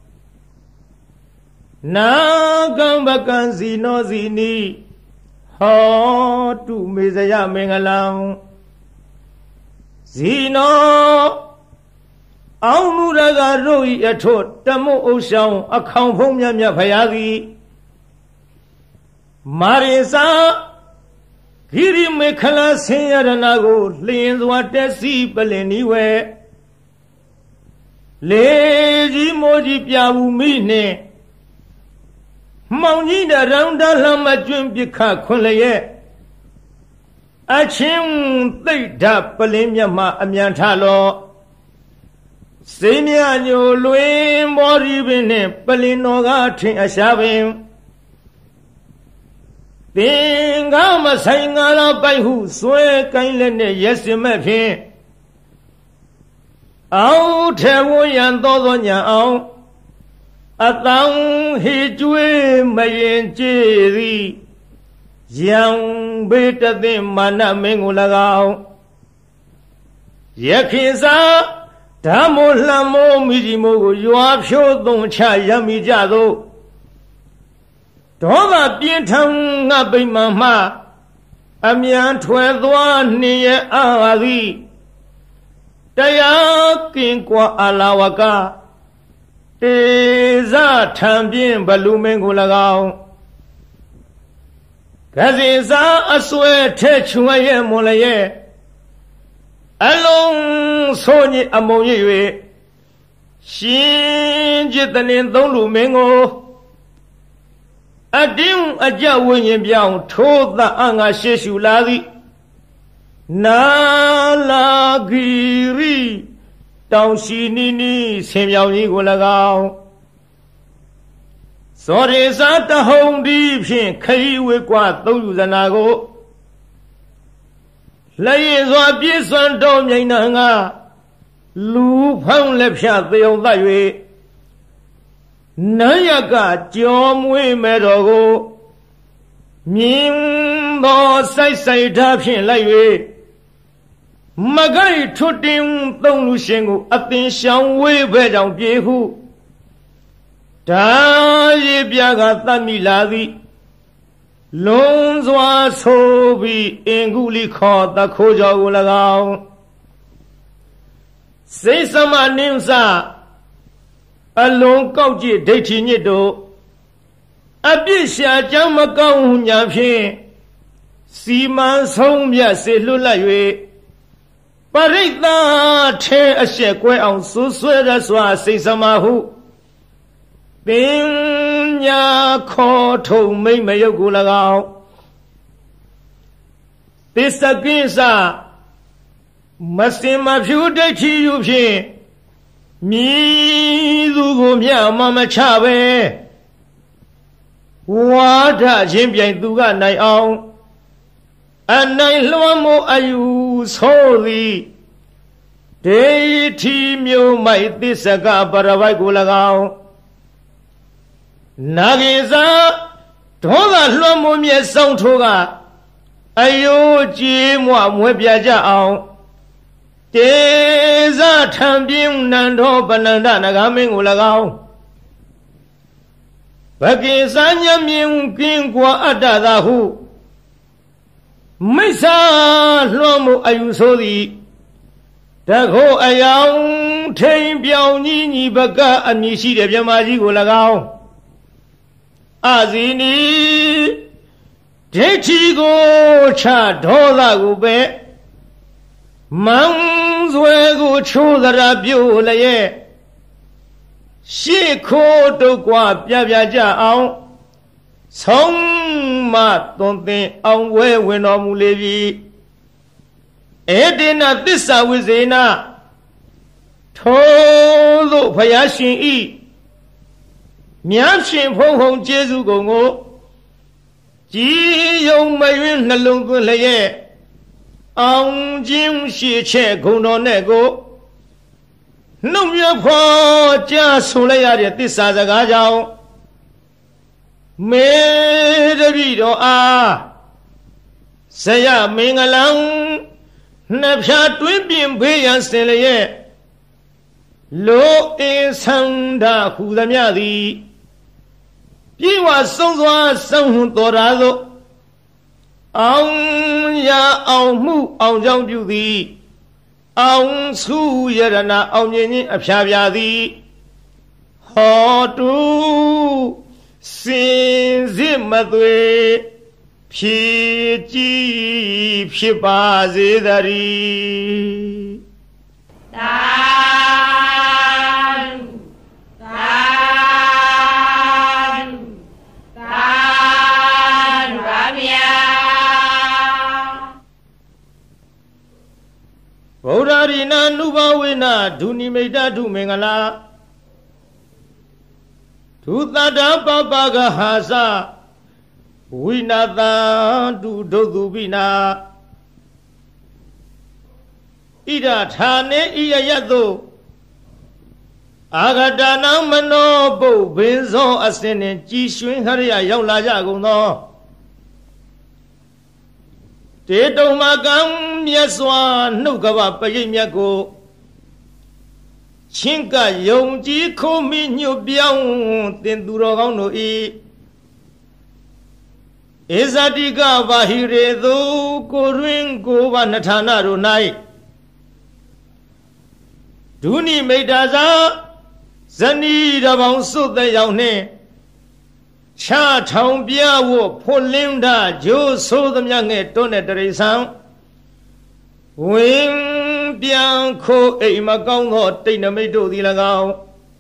နာကံပကံစီနောစီနီဟောတုမေဇယမင်္ဂလံဇီနောအောင်မူရကတို့ဤအထွတ်တမုတ်ဥဆောင်အခေါင်ဖုံးမြတ်မြတ်ဖရာသည်မာရိစာဂိရိမေခလဆင်းရဏကိုလျင်စွာတက်စီပလင်နီဝဲလေကြီးမိုးကြီးပြဘူးမိနှင့်မောင်ကြီးတရောင်တလှမကျွန်းပြခခွန်လျက်အချင်းသိဋ္ဌပလင်းမြတ်မှအမြန်ထလောစိမြညိုလွင်ဘောရီပင်နှင့်ပလင်းတော်ကထင်အရှာပင်သင်္ကာမဆိုင်ငါတော်ပိုက်ဟုဆွဲကိုင်းလက်နဲ့ရက်စင်မဲ့ဖြင့်အောင်ထဲဝရန်သောသောညာအောင်အတောင်ဟေကျွေးမရင်ကြည်သည်ယံဘေတသိမာနမင်းကို၎င်းယခိစာဓမ္မိုလှမိုးမိကြီးမိုးကိုရွာဖြိုးသွန်ချရမိကြသို့ဒေါသပြင်းထန်ငါပိမှန်မှအမြန်ထွယ်သွားနှင်ရအာသည်တရားကင်ကွာအလာဝကတေဇထံပြင်းဘလူမင်းကို၎င်းကစီစာအစွဲထဲချွန်ရဲ့မွန်လည်းရဲ့အလုံးဆိုးညစ်အမုံရ၍ရှင်จิตတလင်သုံးလူမင်းကိုအတင်းအကြဝိညာဉ်ပြောင်းထိုးသအငါရှေရှုလာသည်နာလာဂီရီတောင်ရှိနီနီဆင်ပြောင်ကြီးကို၎င်းစောရေစာတဟုံဒီဖြင့်ခရီးဝေကွာသုံးယူဇနာကိုလက်ရည်စွာပြည့်စွန်တော်မြိန်နာငါလူဖောင်းလက်ဖြတ်သေုံသတ်၍နန်းရကကြောမွေးမဲ့တော်ကိုမြင်းသောစိုက်စိုက်ထားဖြင့်လိုက်၍မကိုက်ထွတ်တင်သုံးလူရှင်ကိုအသင်ရှောင်ဝေးပဲကြောင့်ပြေဟုဒါရည်ပြကသတ်မိလာသည်လုံးစွာဆိုပြီးအင်္ဂုလိခောတခိုးကြောကို၎င်းစိတ်စမနင်းစအလုံးကောက်ကြည့်ဒိဋ္ဌိညစ်တို့အပြစ်ရှာကြောင့်မကောင်းညာဖြင့်စီမံဆုံးမြတ်စေလွတ်လပ်၍ပရိသတ်ထဲအရှက်ကွဲအောင်ဆူဆွဲရစွာစိတ်စမဟုပညာခေါ်ထုံမိမ့်မယုတ်ကို၎င်းသစ္စကိစ္စမစင်မဖြူဒိဋ္ဌိယူဖြင့်မြည်သူကိုမြတ်မမချပဲဝါဒချင်းပြိုင်သူကနိုင်အောင်အနိုင်လွှမ်းမိုးအယူဆိုသည်ဒိဋ္ဌိမျိုးမိုက်သစ္စကပရပိုက်ကို၎င်းနာဂိစာဒေါသလွှမ်းမိုးမြဲဆောင်ထိုးကအယိုးကြည်မွမွဲပြကြအောင်တေဇထံပြင်းနန္ဒောပနန္ဒနဂမင်းကို၎င်းဘကိစာညမြင်ကင်းကွာအတ္တသာဟုမိစ္ဆာလွှမ်းမိုးအယူဆိုသည်တခိုးအယောင်ထိန်ပြောင်ကြီးညီဘကအမည်ရှိတဲ့မြမကြီးကို၎င်းအဇီနီဒိဋ္ဌိကိုချဒေါသကိုပဲမန်းဆွဲကိုချိုးသရာပြုတ်လျက်ရှေ့ခိုးတုတ်ကွာပြပြကြအောင်ဆုံးမသွန်သင်အောင်ဝဲဝင်တော်မူလေပြီဧတေနသစ္စာဝိဇေနထိုသို့ဘုရားရှင်ဤမြတ်ရှင်ဖုံဖုံကျေးဇူးကုန်ကိုကြည်ယုံမယွင်းနှလုံးသွင်းလျက်အောင်ခြင်းရှိချက်ဂုဏ်တော်နဲ့ကိုနှုတ်မြဖော်ကြားဆိုလိုက်ရတဲ့သစ္စာစကားကြောင့်မေတ္တိတော်အားဇယမင်္ဂလံနှဖြာတွင်းပြင်ဘေးရန်စင်လျက်လောအင်းဆန္ဒဟူသမျှသည်ပြေဝဆုံးစွာဆုံးဟုတော်ရာသို့အောင်ရအောင်မှုအောင်ကြောင့်ပြုသည်အောင်စုယရဏအောင်မြင်ခြင်းအဖျားပြသည်ဟောတုစင်စစ်မသွေဖြည့်ကြည်ဖြစ်ပါစေသတည်းသာသာသာရဗျာဗုဒ္ဓရိနာနုဘဝေနဒုနိမိတ်တုမင်္ဂလာဒုသတ္တပပကဟာစဝိနာတံတုဒုသုပိနာဣဒထာနေဣယယတုအာဂတနာမနောပုဗ္ဗင်္ဇောအစင်းနှင့်ကြည်ရွှင်ခရယရောက်လာကြကုန်သောတေတုံမကံမြတ်စွာနှုတ်ကပပရိတ်မြတ်ကိုချင်းကယုံကြည်ခိုးမိညွတ်ပြောင်းတင်သူတော်ကောင်းတို့ဤဧဇတိကဘာဟိရေသူကိုရင်းကိုဘာနထာနာတို့၌ဒုနိမိတ်တာသာဇနီးတော်ပေါင်းစုတဲ့ရောက်နှင့်ချထောင်ပြဝဖွလင်းတာဂျိုးဆိုးသမျှငဲ့တွန်းတဲ့တရိษံဝင်းပြန်ခိုးအိမ်မကောင်းသောတိတ်နမိတ်တို့သည်၎င်း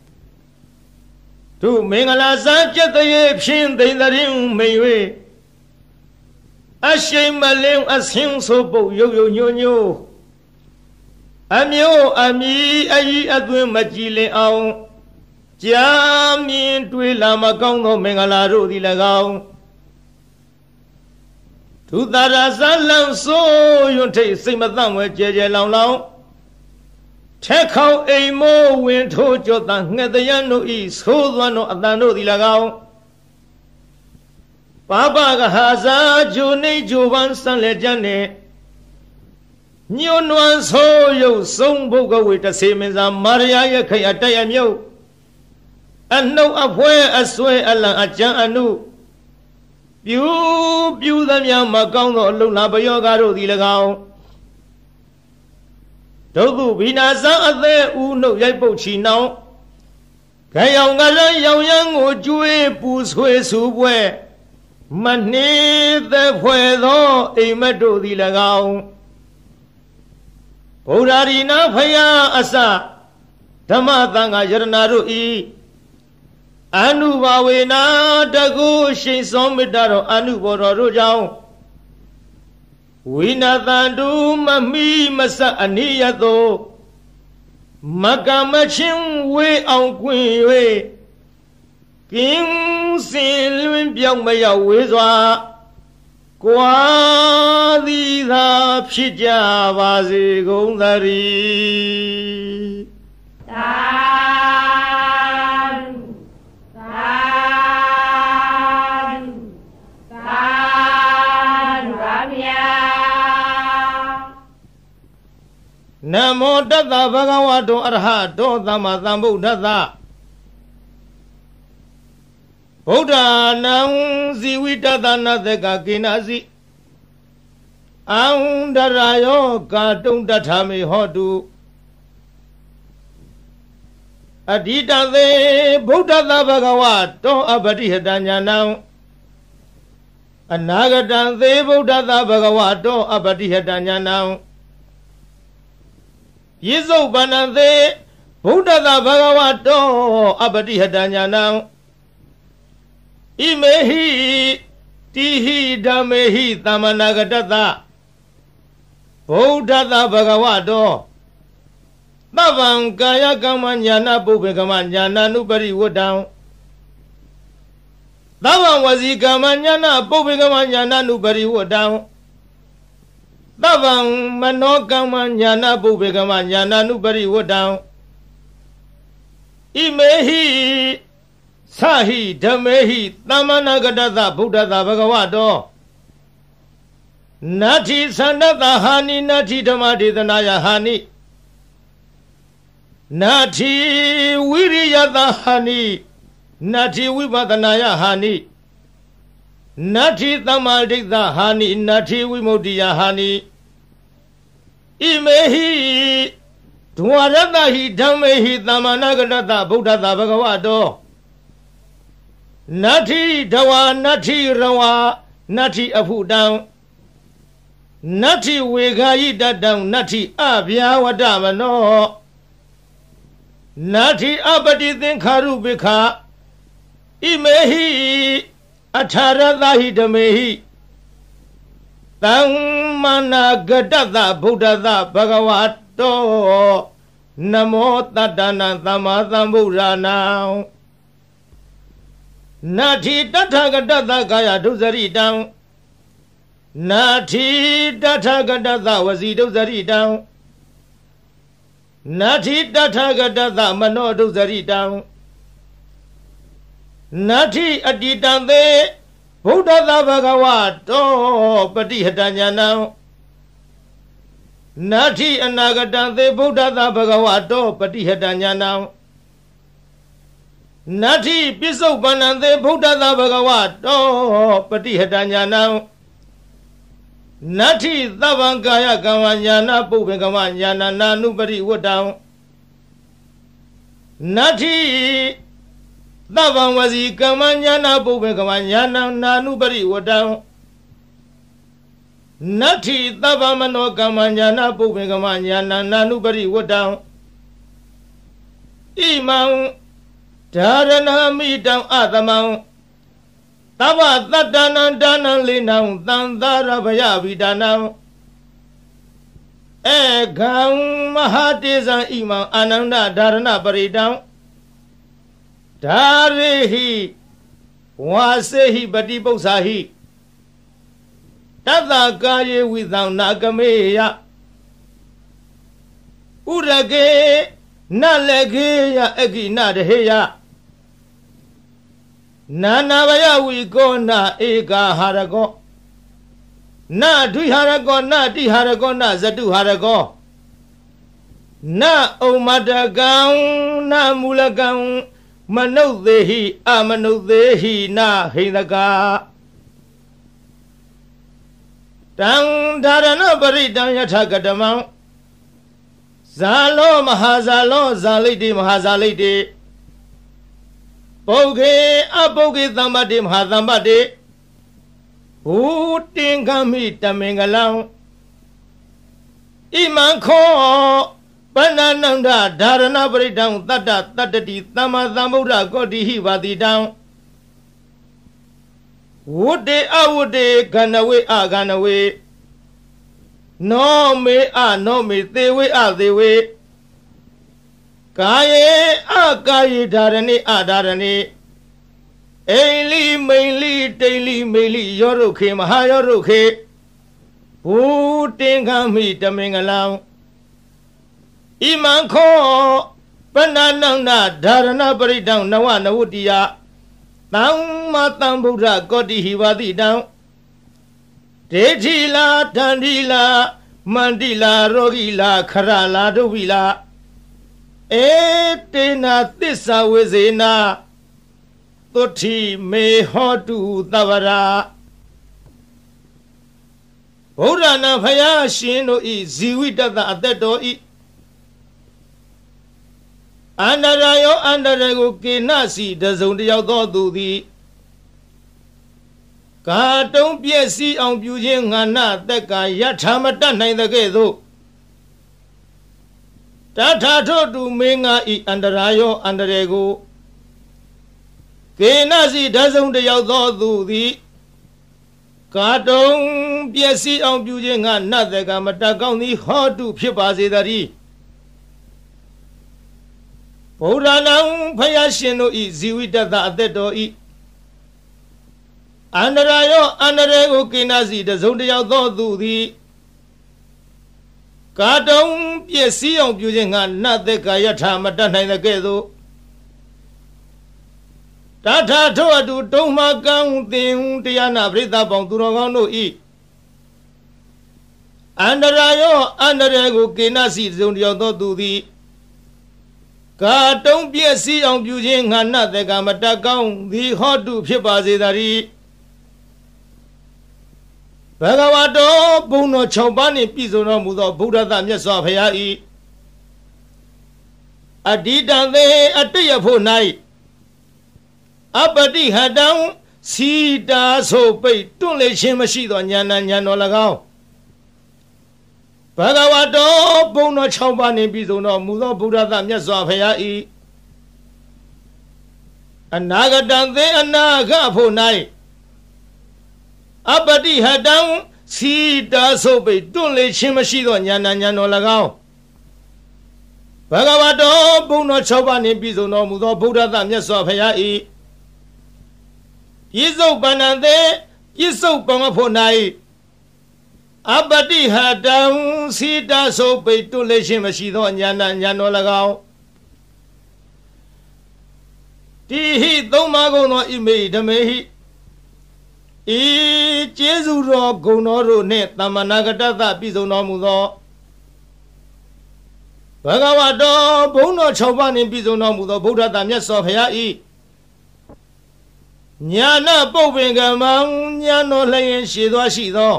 သူမင်္ဂလာစားကျက်တဲ့ဖြင့်သိမ့်တဲ့မိန်၍အရှိန်မလင်းအဆင်းဆိုပုတ်ရုပ်ရုပ်ညို့ညို့အမျိုးအမီအကြီးအသွင်းမကြည်လင်အောင်ကြာမြင်တွေ့လာမကောင်းသောမင်္ဂလာတို့သည်၎င်းသူသာရဇလံဆိုးရွံ့ထိတ်စိတ်မသန့်ဝဲကြဲကြဲလောင်လောင်ထက်ခေါအိမ်မိုးဝင်ထိုးကြောတန်ငှက်တရန်တို့ဤသိုးသွမ်းတို့အတန်တို့သည်၎င်းပါပကဟာစာဂျိုနေဂျိုပန်းစံလေကြံနေညွန်းနွမ်းဆိုးရုပ်ဆုံးဘုတ်ကဝေတစေမင်းစာမာရယာရဲ့ခိတ်အတက်ရမြုပ်အနှုတ်အဖွဲအဆွဲအလံအကြံအနုပြူပြူသမျှမကောင်းသောအလုံလာပယောဂတို့သည်၎င်းဒုက္ခဘိနာဇံအသေးဦးနှုတ်ရိုက်ပုတ်ချီနှောင်း Kayong galay yaw yang ujue puswe subwe Mani the puedo imedo dilagaw Purarina Paya Asa Tamatanga Yarnaru I Anu Bawena Dagu Shin Somidaro Anu Bororo Jao Winatandu Mami Masa Aniyato Makamachin We Ang Queen We King Sin Biang Maya Wizwa Kwa Di Da Pshija Vazi Gondari Sadhu, sadhu, sadhu, Ramya. Namo Tata Bhagavato Arahato Sammasambuddhassa Buddha Nam Zivitatana Theka Kinasi Aundarayo Katung Tatami Hotu Adita The Buddha Bhagavato Abadihadanyanam Anagatan The Buddha Bhagavato Abadihadanyanam Yeso Banande Buddha Bhagavato Abadihadanyanam Imehi Tihi Damehi Tamanagatata Buddha Bhagavato Bhavan Kaya Kamanyana Bube Kamanyana Nubari Wodam Bhavan Wazi Kamanyana Bube Kamanyana Nubari Wodam Bhavan Mano Kamanyana Bube Kamanyana Nubari Wodam Imehi Sahi Dhamehi Tamanagatata Buddha Bhagavato Nati Sandatha Hani Nati Dhamati Dhanaya Hani Nati Viriyatha Hani Nati Vipadanaya Hani Nati Tamaditha Hani Nati Vimodiya Hani Imehi Dwaratahi Dhamehi Tamanagatata Buddha Bhagavato Nati Dawa Nati Rawa Nati Afudam Nati Vegayidadam Nati Abhyawadamano Nati Abadithin Karubika Imehi Atharadahi Damehi Tamanagatata Buddha Bhagavato Namo Tattana Sammasambuddhana Nati Tathagata Gaya Dusaridam Nati Tathagata Vasi Dusaridam Nati Tathagata Mano Dusaridam Nati Aditante Buddha Bhagavato Patihadanyanam Nati Anagatante Buddha Bhagavato Patihadanyanam Nati Pisopanante Buddha Bhagavato Patihadanyanam Nati Tavankaya Kamanyana Bube Kamanyana Nanubari Wodam Nati Tavanwasi Kamanyana Bube Kamanyana Nanubari Wodam Nati Tavamano Kamanyana Bube Kamanyana Nanubari Wodam Imam Dharana Midam Adamam Tava Tatana Dana Linam Tandara Bhayavidanam Ekam Mahatisan Imam Ananda Dharana Paridam Dharehi Wasehi Badiposahi Tata Kaye Without Nagameya Urage Nalegeya Egi Nadeheya Nana Vaya Wiko Na Eka Harago Na Dui Harago Na Di Harago Na Zatu Harago Na Omadagam Na Mulagam Manodehi Amanodehi Na Hinaga Tang Dharana Paridam Yathagadamam Zalo Mahazalo Zalidi Mahazalidi ပုဂ္ဂေအပုဂ္ဂေသမ္ပတိမဟာသမ္ပတိဘူတင်္ဂမိတမင်္ဂလံဣမံခောပဏ္ဏနန္ဒဓာရဏပရိဒံတတ္တတတ္တိသမ္မာသမ္ဗုဒ္ဓကောတိဟိပါတိတံဝုတေအဝုတေကဏဝေအကဏဝေနောမေအနောမေသေဝေအသေဝေကာယေအကာယေဓာရဏိအဓာရဏိအိလိမိန်လိတိန်လိမေလိယောရုခေမဟာယောရုခေဘူတင်္ဂမိတမင်္ဂလံဣမံခောပဏ္ဏနန္ဒဓာရဏပရိဒံနဝနဝတ္တိယသမ္မာသမ္ဗုဒ္ဓကောတိဟိဝါတိတံဒေထိလာတန္တိလာမန္တိလာရောဂိလာခရလာဒုဝိလာဧတေနာသစ္စာဝေဇေနာသုတိမေဟောတုသဗ္ဗရာဗုဒ္ဓနာဖယားရှင်တို့ဤဇီဝိတတအသက်တော်ဤအန္တရာယောအန္တရာကိုကေနစီတစုံတယောက်သောသူသည်ကာတုံးပြည့်စည်အောင်ပြုခြင်းငါနတက်ကယထာမတတ်နိုင်တဲ့ကဲ့သို့တထာထို့တူမေငါဤအန္တရာယောအန္တရာကိုကေနစီတစုံတယောက်သောသူသည်ကာတုံးပြည့်စည်အောင်ပြုခြင်းငါနတက်ကမတတ်ကောင်းသည်ဟောတုဖြစ်ပါစေတည်းဗုဒ္ဓနာဖယားရှင်တို့ဤဇီဝိတတအသက်တော်ဤအန္တရာယောအန္တရာကိုကိနာစီတစုံတယောက်သောသူသည်ကာတုံးပြည့်စည်အောင်ပြုခြင်းငါနတ်သက်ကာယထာမတတ်နိုင်တဲ့ကဲ့သို့တထာထို့အတူတုံးမကံသင်တရားနာပရိသတ်ပေါင်းသူတော်ကောင်းတို့ဤအန္တရာယောအန္တရာကိုကိနာစီတစုံတယောက်သောသူသည်ကာတုံးပြည့်စည်အောင်ပြုခြင်းငါနတ်သက်ကာမတတ်ကောင်းသည်ဟောတုဖြစ်ပါစေတည်းဘဂဝတောဘုံတော်၆ပါးနှင့်ပြည့်စုံတော်မူသောဗုဒ္ဓသမြတ်စွာဘုရား၏အတ္တိတံသေအတ္တယဖို့၌အပတိဟတံစီတာဆိုပိတ်တွန့်လေခြင်းမရှိသောဉာဏ်ဉာဏ်တော်၎င်းဘဂဝတောဘုံတော်၆ပါးနှင့်ပြည့်စုံတော်မူသောဗုဒ္ဓသမြတ်စွာဘုရား၏အနာဂတံသေအနာဂတ်ဖို့၌အပတိဟတံစီတာဆိုပိတွန့်လေခြင်းမရှိသောဉာဏ်ဉာဏ်တော်၎င်းဘဂဝတောဘုံတော်၆ပါးနှင့်ပြည့်စုံတော်မူသောဗုဒ္ဓသမြတ်စွာဘုရား၏ပြစ္ဆုတ်ပန္နသေပြစ္ဆုတ်ပံဖို့၌အပတိဟတံစီတာဆိုပိတွန့်လေခြင်းမရှိသောဉာဏ်ဉာဏ်တော်၎င်းတိဟိသုံးပါးကုန်သောဣမေဓမေဟိဤကျေးဇူးတော်ဂုဏ်တော်တို့နှင့်သမ္မာနာဂတသပြည့်စုံတော်မူသောဘဂဝတောဘုံတော်၆ပါးနှင့်ပြည့်စုံတော်မူသောဗုဒ္ဓသာမြတ်စွာဘုရား၏ညာနာပုပ္ပင်ကမံညာတော်လျင်ရှိသောရှိသော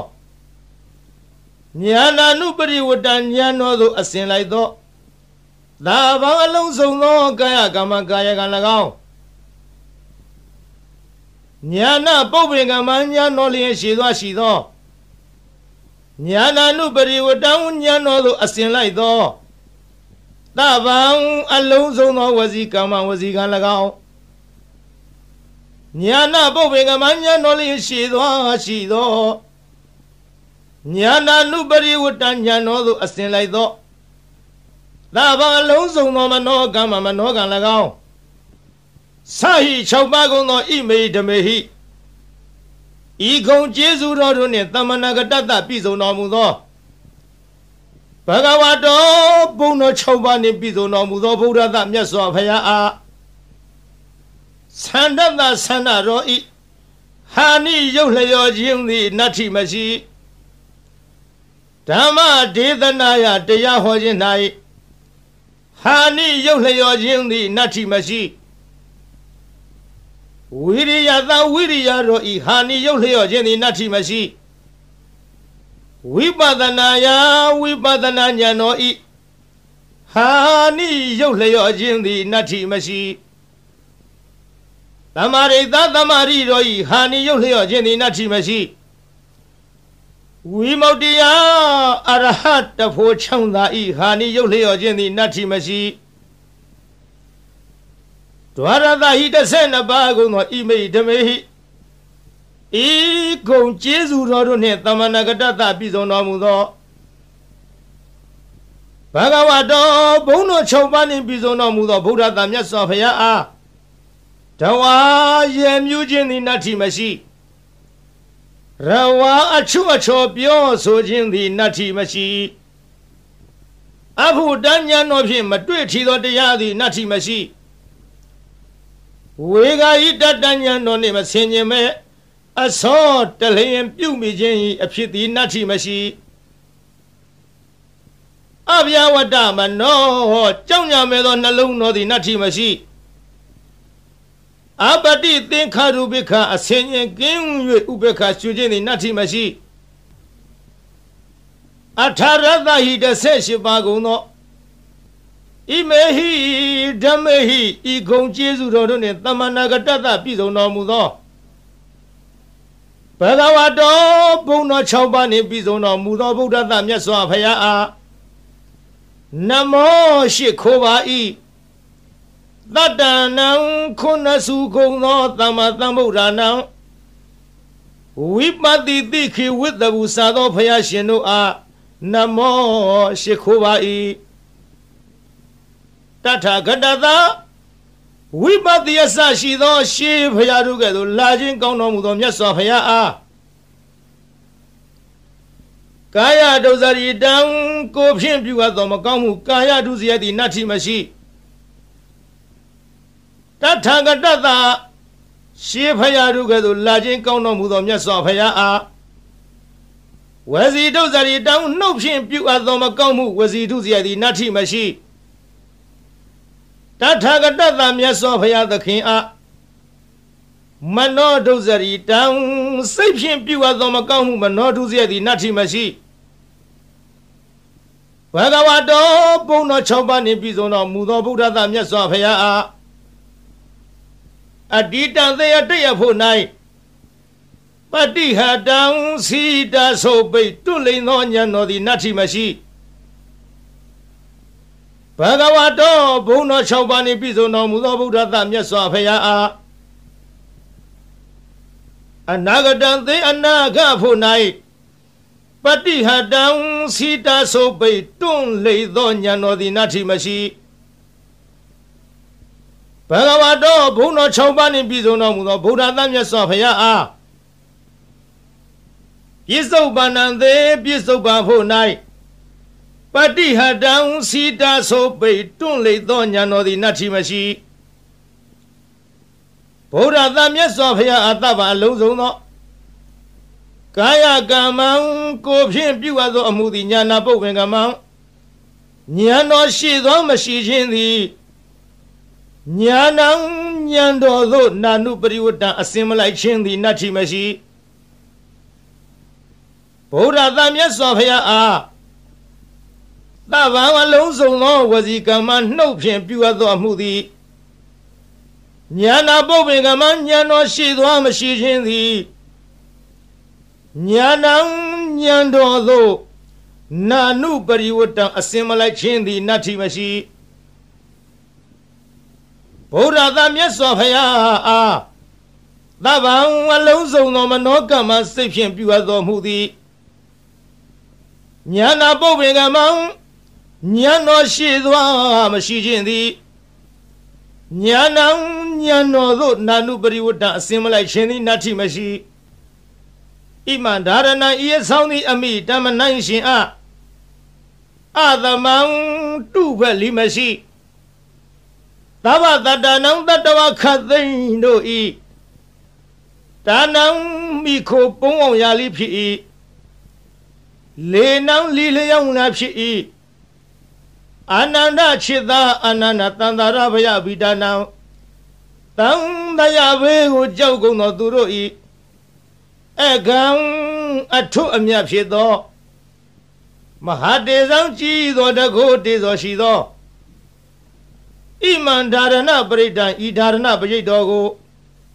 ညာနာနုပရိဝတ္တညာတော်သို့အစဉ်လိုက်သောသာဘောင်အလုံးစုံသောကာယကမ္မကာယကံ၎င်းညာနာပုပ္ပင်ကမညာတော်လျင်ရှိသောရှိသောညာနာနုပရိဝတ္တညာတော်သို့အစဉ်လိုက်သောသဗ္ဗံအလုံးစုံသောဝစီကမ္မဝစီကံ၎င်းညာနာပုပ္ပင်ကမညာတော်လျင်ရှိသောရှိသောညာနာနုပရိဝတ္တညာတော်သို့အစဉ်လိုက်သောသဗ္ဗံအလုံးစုံသောမနောကမ္မမနောကံ၎င်းစာဟိ၆ပါးကုန်သောဣမေဓမေဟိဤကုံကျေးဇူးတော်တို့နှင့်သမ္မာနာဂတတပြည့်စုံတော်မူသောဘဂဝတောဘုံတော်၆ပါးနှင့်ပြည့်စုံတော်မူသောဗုဒ္ဓသမြတ်စွာဘုရားအားသန္တတသန္တရောဤဟာနိရုပ်လျော်ခြင်းသည်နတ္ထိမရှိဓမ္မဒေသနာယတရားဟောခြင်း၌ဟာနိရုပ်လျော်ခြင်းသည်နတ္ထိမရှိဝိရိယသာဝိရိယရောဤဟာနိရုပ်လျော့ခြင်းသည်နတ္ထိမရှိဝိပဿနာယဝိပဿနာဉာဏ်တော်ဤဟာနိရုပ်လျော့ခြင်းသည်နတ္ထိမရှိသမရိသသမရိတော်ဤဟာနိယုတ်လျော့ခြင်းသည်နတ္ထိမရှိဝိမု ക്തി ယအရဟတဖို့ချောင်းသာဤဟာနိယုတ်လျော့ခြင်းသည်နတ္ထိမရှိဒွါရသဟိတစ်ဆယ်နှစ်ပါးကုန်သောဣမိဓမေဟိဤကုံကျေးဇူးတော်တို့နှင့်သမဏဂတတပြည့်စုံတော်မူသောဘဂဝတောဘုန်းတော်၆ပါးနှင့်ပြည့်စုံတော်မူသောဗုဒ္ဓသာမြတ်စွာဘုရားအားတဝါရေမြူးခြင်းသည်နတ္ထိမရှိရဝါအချုအချောပြောဆိုခြင်းသည်နတ္ထိမရှိအဘုဒ္ဓဉာဏ်တော်ဖြင့်မတွေ့ထီသောတရားသည်နတ္ထိမရှိဝေဂာယိတတဉာဏ်တော်နှင့်မဆင်ခြင်မဲ့အစောတလျင်ပြုမိခြင်း၏အဖြစ်သည်နတ္ထိမရှိအဗျာဝတ္တမနောကြောင့်ညာမဲ့သောနှလုံးတော်သည်နတ္ထိမရှိအပတိသင်္ခါရုပိခအဆင်ញင်ကင်း၍ဥပေက္ခရှုခြင်းသည်နတ္ထိမရှိအထာရသဟိတစ်ဆယ်ရှစ်ပါးကုန်သောဣမေဟိဓမ္မေဟိဤဂုံကျေးဇူးတော်တို့နှင့်သမဏဂတတပြည့်စုံတော်မူသောဘဂဝတောဘုန်းတော်၆ပါးနှင့်ပြည့်စုံတော်မူသောဗုဒ္ဓသာမြတ်စွာဘုရားအားနမောရှိခိုးပါ၏တတ္တနံခုနစုကုံသောသမ္မာသမ္ဗုဒ္ဓနာဝိပတိတိခိဝိတ္တဘူစာသောဘုရားရှင်တို့အားနမောရှိခိုးပါ၏တထာဂတသာဝိပတိအစရှိသောရှေးဘုရားတို့ကဲ့သို့လာခြင်းကောင်းတော်မူသောမြတ်စွာဘုရားအားကာယဒုစရိတံကိုဖြင့်ပြုအပ်သောမကောင်းမှုကာယဒုစရိုက်သည်နတ္ထိမရှိတထာဂတသာရှေးဘုရားတို့ကဲ့သို့လာခြင်းကောင်းတော်မူသောမြတ်စွာဘုရားအားဝစီဒုစရိတံနှုတ်ဖြင့်ပြုအပ်သောမကောင်းမှုဝစီဒုစရိုက်သည်နတ္ထိမရှိတထာဂတသာမြတ်စွာဘုရားသခင်အားမနောဒုစရိတံစိတ်ဖြင့်ပြုအပ်သောမကောင်းမှုမနောဒုစရိုက်သည်နတ္ထိမရှိဘဂဝတောဘုန်းတော်၆ပါးနှင့်ပြည့်စုံတော်မူသောဗုဒ္ဓသာမြတ်စွာဘုရားအားအတ္တိတံသေယတရဖို့၌ပတိဟတံစီတာဆိုပိတ်တွလိန်သောဉာဏ်တော်သည်နတ္ထိမရှိဘဂဝတောဘုန်းတော်၆ပါးနှင့်ပြည့်စုံတော်မူသောဗုဒ္ဓသာမြတ်စွာဘုရားအားအနာဂတံသေအနာဂဖို့၌ပတိဟတံစီတာဆိုပိတ်တွန့်လိန်သောဉာဏ်တော်သည်နတ္ထိမရှိဘဂဝတောဘုန်းတော်၆ပါးနှင့်ပြည့်စုံတော်မူသောဗုဒ္ဓသာမြတ်စွာဘုရားအားပြစ္ဆုတ်ပန္နံသေပြစ္ဆုတ်ပန်ဖို့၌ပတိဟတံစီတာဆိုပိတ်တွန့်လိန်သောဉာဏ်တော်သည်နတ္ထိမရှိဗုဒ္ဓသာမြတ်စွာဘုရားအတ္တပါအလုံးစုံသောကာယကမ္မံကိုဖြင့်ပြုအပ်သောအမှုသည်ဉာဏပုပ္ပင်ကမ္မံဉာဏ်တော်ရှိသောမရှိခြင်းသည်ဉာဏံဉာဏ်တော်သို့နာနုပရိဝတ္တအစင်မလိုက်ခြင်းသည်နတ္ထိမရှိဗုဒ္ဓသာမြတ်စွာဘုရားအားသဗ္ဗံအလုံးစုံသောဝစီကမ္မနှုတ်ဖြင့်ပြုအပ်သောအမှုသည်ဉာဏပုပ္ပင်ကမ္မဉာဏ်တော်ရှိသောမရှိခြင်းသည်ဉာဏံဉာဏ်တော်သို့နာနုပရိဝတ္တအစင်မလိုက်ခြင်းသည်နတ္ထိမရှိဗုဒ္ဓသာမြတ်စွာဘုရားအားသဗ္ဗံအလုံးစုံသောမနောကမ္မစိတ်ဖြင့်ပြုအပ်တော်မူသည်ဉာဏပုပ္ပင်ကမ္မဉာဏ်တော်ရှိသောမရှိခြင်းသည်ဉာဏံဉာဏ်တော်သို့နာနုပရိဝတ္တအစင်မလိုက်ခြင်းသည်နတ္ထိမရှိဣမံဒါရဏံဤဆောင်သည်အမိတမနိုင်ရှင်အားအသမံတုဖက်လီမရှိသဗ္ဗတတ္တနံတတ္တဝခသိန်တို့ဤဒါနံမိခိုပုံအောင်ရာလိဖြစ်၏လေနံလီလျောင်းလာဖြစ်၏အာနန္ဒจิตသာအာနန္ဒတန္တာရဘယဗိဒါနံတံတရားဘေးကိုကြောက်ကုန်သောသူတို့ဤအကံအထုအမြတ်ဖြစ်သောမဟာတေဇံကြည်သောတကုတေဇောရှိသောဣမံဒါရဏပရိဒံဤဒါရဏပရိတ်တော်ကို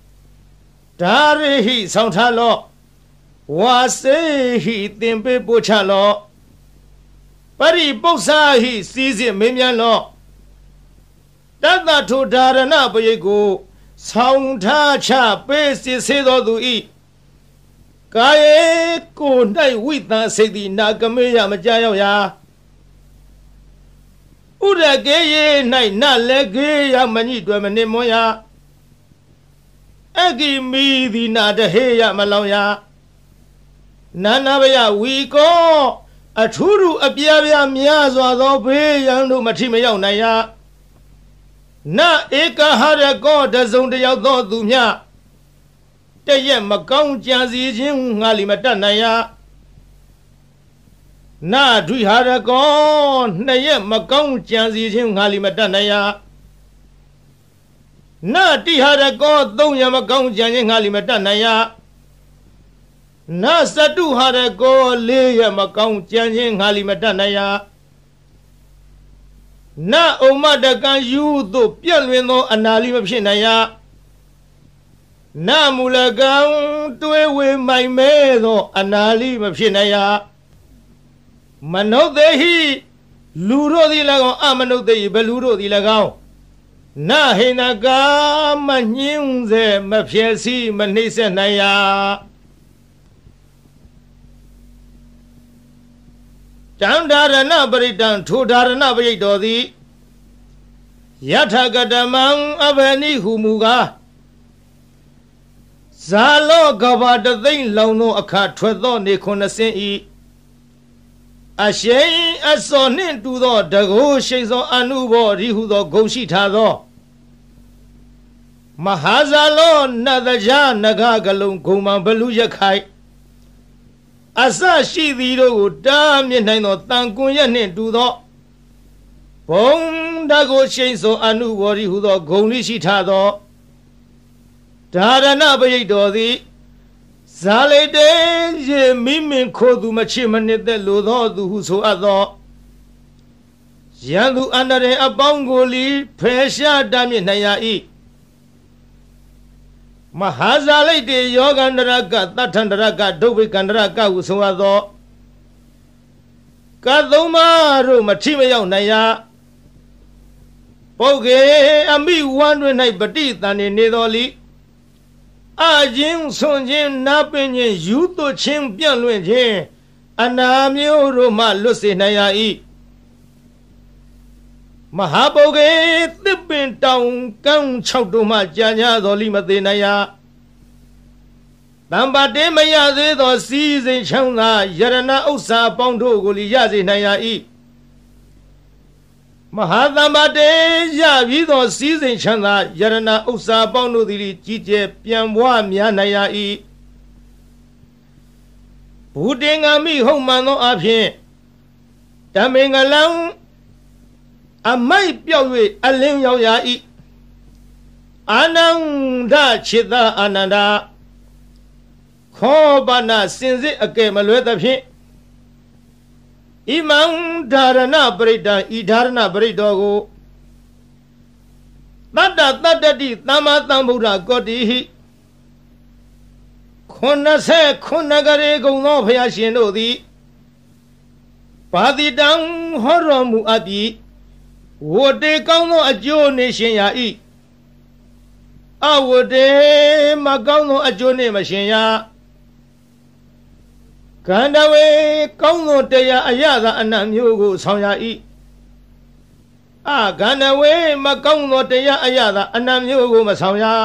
ဒါရဟိဆောင်ထားလောဝါစေဟိသင်ပေးပို့ချလောပရိပု္ပ္ပစာဟိစီးစစ်မင်းမြန်လောတတ္တထုဒါရဏပရိတ်ကိုဆောင်ထားချပေးစစ်စေတော်သူဤကာယေကို၌ဝိသံစိတ်သည်နာကမေယမကြောက်ရောက်ရာဥရကေယေ၌နလည်းကေယမညိတွယ်မနစ်မွန်ရာအဂိမီသည်နာတဟေယမလောင်ရာနာနာဘယဝီကောအထူးထူးအပြားပြားများစွာသောဘေးရန်တို့မထိမရောက်နိုင်ရာနဧကဟရကောတစုံတယောက်သောသူမြတရက်မကောင်းကြံစီခြင်းငါလီမတတ်နိုင်ရာနဒွိဟာရကောနှစ်ရက်မကောင်းကြံစီခြင်းငါလီမတတ်နိုင်ရာနတိဟာရကောသုံးရက်မကောင်းကြံခြင်းငါလီမတတ်နိုင်ရာနစတုဟာရကောလေးရက်မကောင်းကြံခြင်းငါလီမတတ်နိုင်ရာနဩမတကံယူသို့ပြက်လွင်သောအနာလီမဖြစ်နိုင်ရာနမူလကံတွေးဝေမိုင်မဲသောအနာလီမဖြစ်နိုင်ရာမနုဿေဟိလူတို့သည်၎င်းအမနုဿေဟိဘလူတို့သည်၎င်းနဟိနကာမညင်းစေမဖြစ်စီမနှိမ့်ဆက်နိုင်ရာတံဒါရဏပရိတံထိုဒါရဏပရိတ်တော်သည်ယထကတမံအဘနိဟုမူကားဇာလောကဘာတသိမ့်လောင်သောအခါထွက်သောနေခုနှစ်စင်းဤအရှိန်အစောနှင့်တူသောတကိုးရှိန်သောအနုဘောရိဟုသောဂုံရှိထားသောမဟာဇာလောနတ်တရားနဂကလုံးဂုံမံဘလူရခိုင်အစရှိသည်တို့ကိုတားမြစ်နိုင်သောတန်ကွန်ရက်နှင့်တူသောဘုံတကိုရှိန်သောအနုဘောရိဟုသောဂုံလိရှိထားသောဒါရဏပရိတ်တော်သည်ဇာလိတေရေမိမင်ခိုသူမချစ်မနစ်သက်လိုသောသူဟုဆိုအပ်သောရန်သူအန္တရာယ်အပေါင်းကိုလီဖယ်ရှားတားမြစ်နိုင်ရ၏မဟာဇာလိတေယောဂန္တရကတထန္တရကဒုဗ္ဗေကန္တရကဟုဆိုအပ်သောကသုံးပါးတို့မထိမရောက်နိုင်ရပုဂ္ဂေအမိဝမ်းတွင်၌ပฏิတန်နေတော်လီအချင်းဆွန်ခြင်းနာပင်ခြင်းယူသွခြင်းပြန့်လွင့်ခြင်းအနာမျိုးတို့မှလွတ်စေနိုင်ရ၏မဟာပုဂ္ဂေသစ်ပင်တောင်ကန်း၆တို့မှကြာညာတော်လိမသေးနိုင်ရတံပါတေမရသေးသောစီးစိမ်ချမ်းသာယရဏဥစ္စာပေါင်းတို့ကိုလီရစေနိုင်ရ၏မဟာသမ္ပါတေရပြီးသောစီးစိမ်ချမ်းသာယရဏဥစ္စာပေါင်းတို့သည်ကြီးကျယ်ပြန်ပွားများနိုင်ရ၏ဘူတင်ငါမိဟုတ်မှန်သောအဖြစ်တမင်္ဂလံအမိုက်ပြောက်၍အလင်းရောက်ရ၏အာနန္ဒခြေသာအာနန္ဒခောပနာစင်စစ်အကဲမလွဲသဖြင့်ဣမံဒါရဏပရိတံဤဒါရဏပရိတောကိုတတ္တတတ္တတိသမ္မာသမ္ဗုဒ္ဓကောတိဟိခုနှစ်ဆယ်ခုနှစ်ကရေကုံသောဘုရားရှင်တို့သည်ပါတိတံဟောတော်မူအပ်ပြီးဝတ္တေကောင်းသောအကျိုးနှင့်ရှင်ရ၏အဝတ္တေမကောင်းသောအကျိုးနှင့်မရှင်ရကန္တဝေကောင်းသောတရားအရသာအနတ်မျိုးကိုဆောင်ရ၏အကန္တဝေမကောင်းသောတရားအရသာအနတ်မျိုးကိုမဆောင်ရ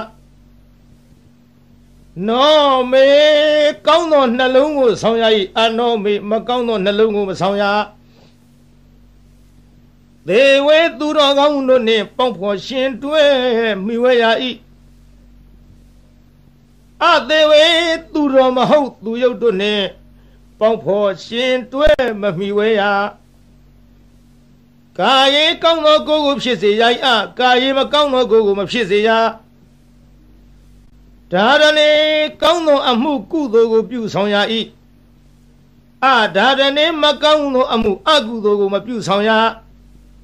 နောမေကောင်းသောနှလုံးကိုဆောင်ရ၏အနောမေမကောင်းသောနှလုံးကိုမဆောင်ရသေဝေသူတော်ကောင်းတို့နှင့်ပေါင်းဖော်ရှင်တွဲမိဝဲရ၏အသေဝေသူတော်မဟုတ်သူယုတ်တို့နှင့်ပေါင်းဖော်ရှင်တွဲမမိဝဲရကာယေကောင်းသောကိုယ်ကိုဖြစ်စေရ၏အကာယေမကောင်းသောကိုယ်ကိုမဖြစ်စေရဒါရဏေကောင်းသောအမှုကုသိုလ်ကိုပြုဆောင်ရ၏အဒါရဏေမကောင်းသောအမှုအကုသိုလ်ကိုမပြုဆောင်ရ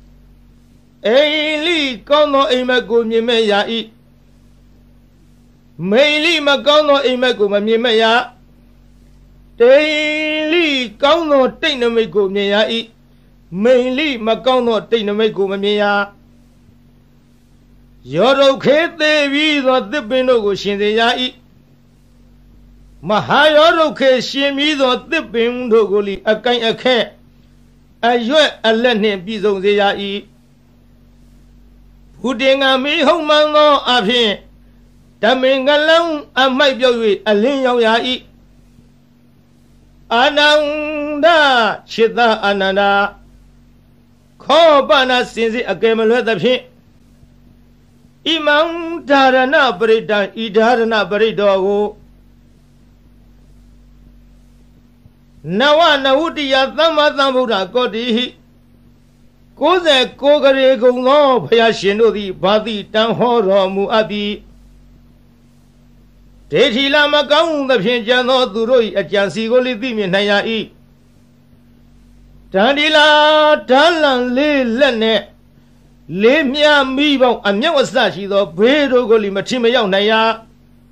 အိလိကောင်းသောအိမ်မက်ကိုမြင်မဲ့ရ၏美丽嘛高到一米高嘛面么呀，对丽高到对那米高面呀一，美丽嘛高到对那米高嘛面呀。要肉开得比说这边那个现在呀一，嘛还要肉开先比说这边那个里啊干啊开，啊月啊两年比说这呀一，不定啊没好忙咯啊片。但明个人啊，买表月啊，零幺呀一，阿南达七达阿南达，靠把那现在啊，给么乱的片，一忙达人那不里当，一达人那不里多个，那哇那屋底呀，怎么怎么着搞的？过在过个人工作，不要闲着的，把地当好了木阿比。这题那么讲的偏讲到都罗伊啊，讲西国里对面那样一，当地啦，当然来了呢，来面米包啊，面我啥许多，别多个里面听没有那样，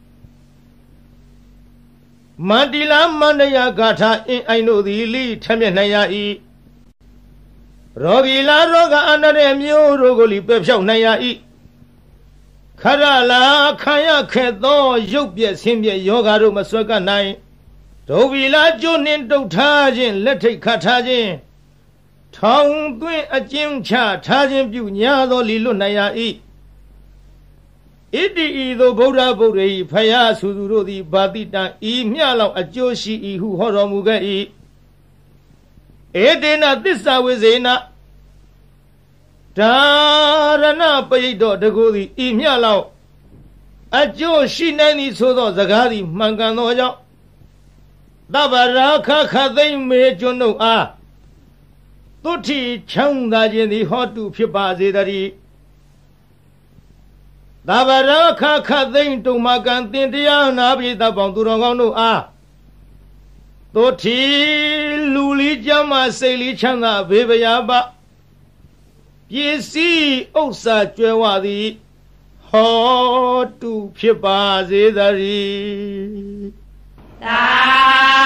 马地啦马那样嘎他因爱诺地里听面那样一，罗比啦罗个安那的苗罗个里别票那样一。看着啦，看呀看到右边前边有个肉么说个难，周围啦就能都查见，来睇看查见，长短啊警察查见比伢子理论那样一，一滴一都不着不着，拍呀速度罗的把地当一秒了啊就是一户好着木个一，一点那第三位谁呢？当然那不一道这个的，一面老，啊，就是那你说到这个的，蛮干多着，大把人看看在没就弄啊，都提强大件的好肚皮把子的哩，大把人看看在都蛮干点的呀，那边大帮都让我弄啊，都提努力讲嘛，谁里强大别不呀吧。也是欧萨绝话的，好肚皮把子的哩。 大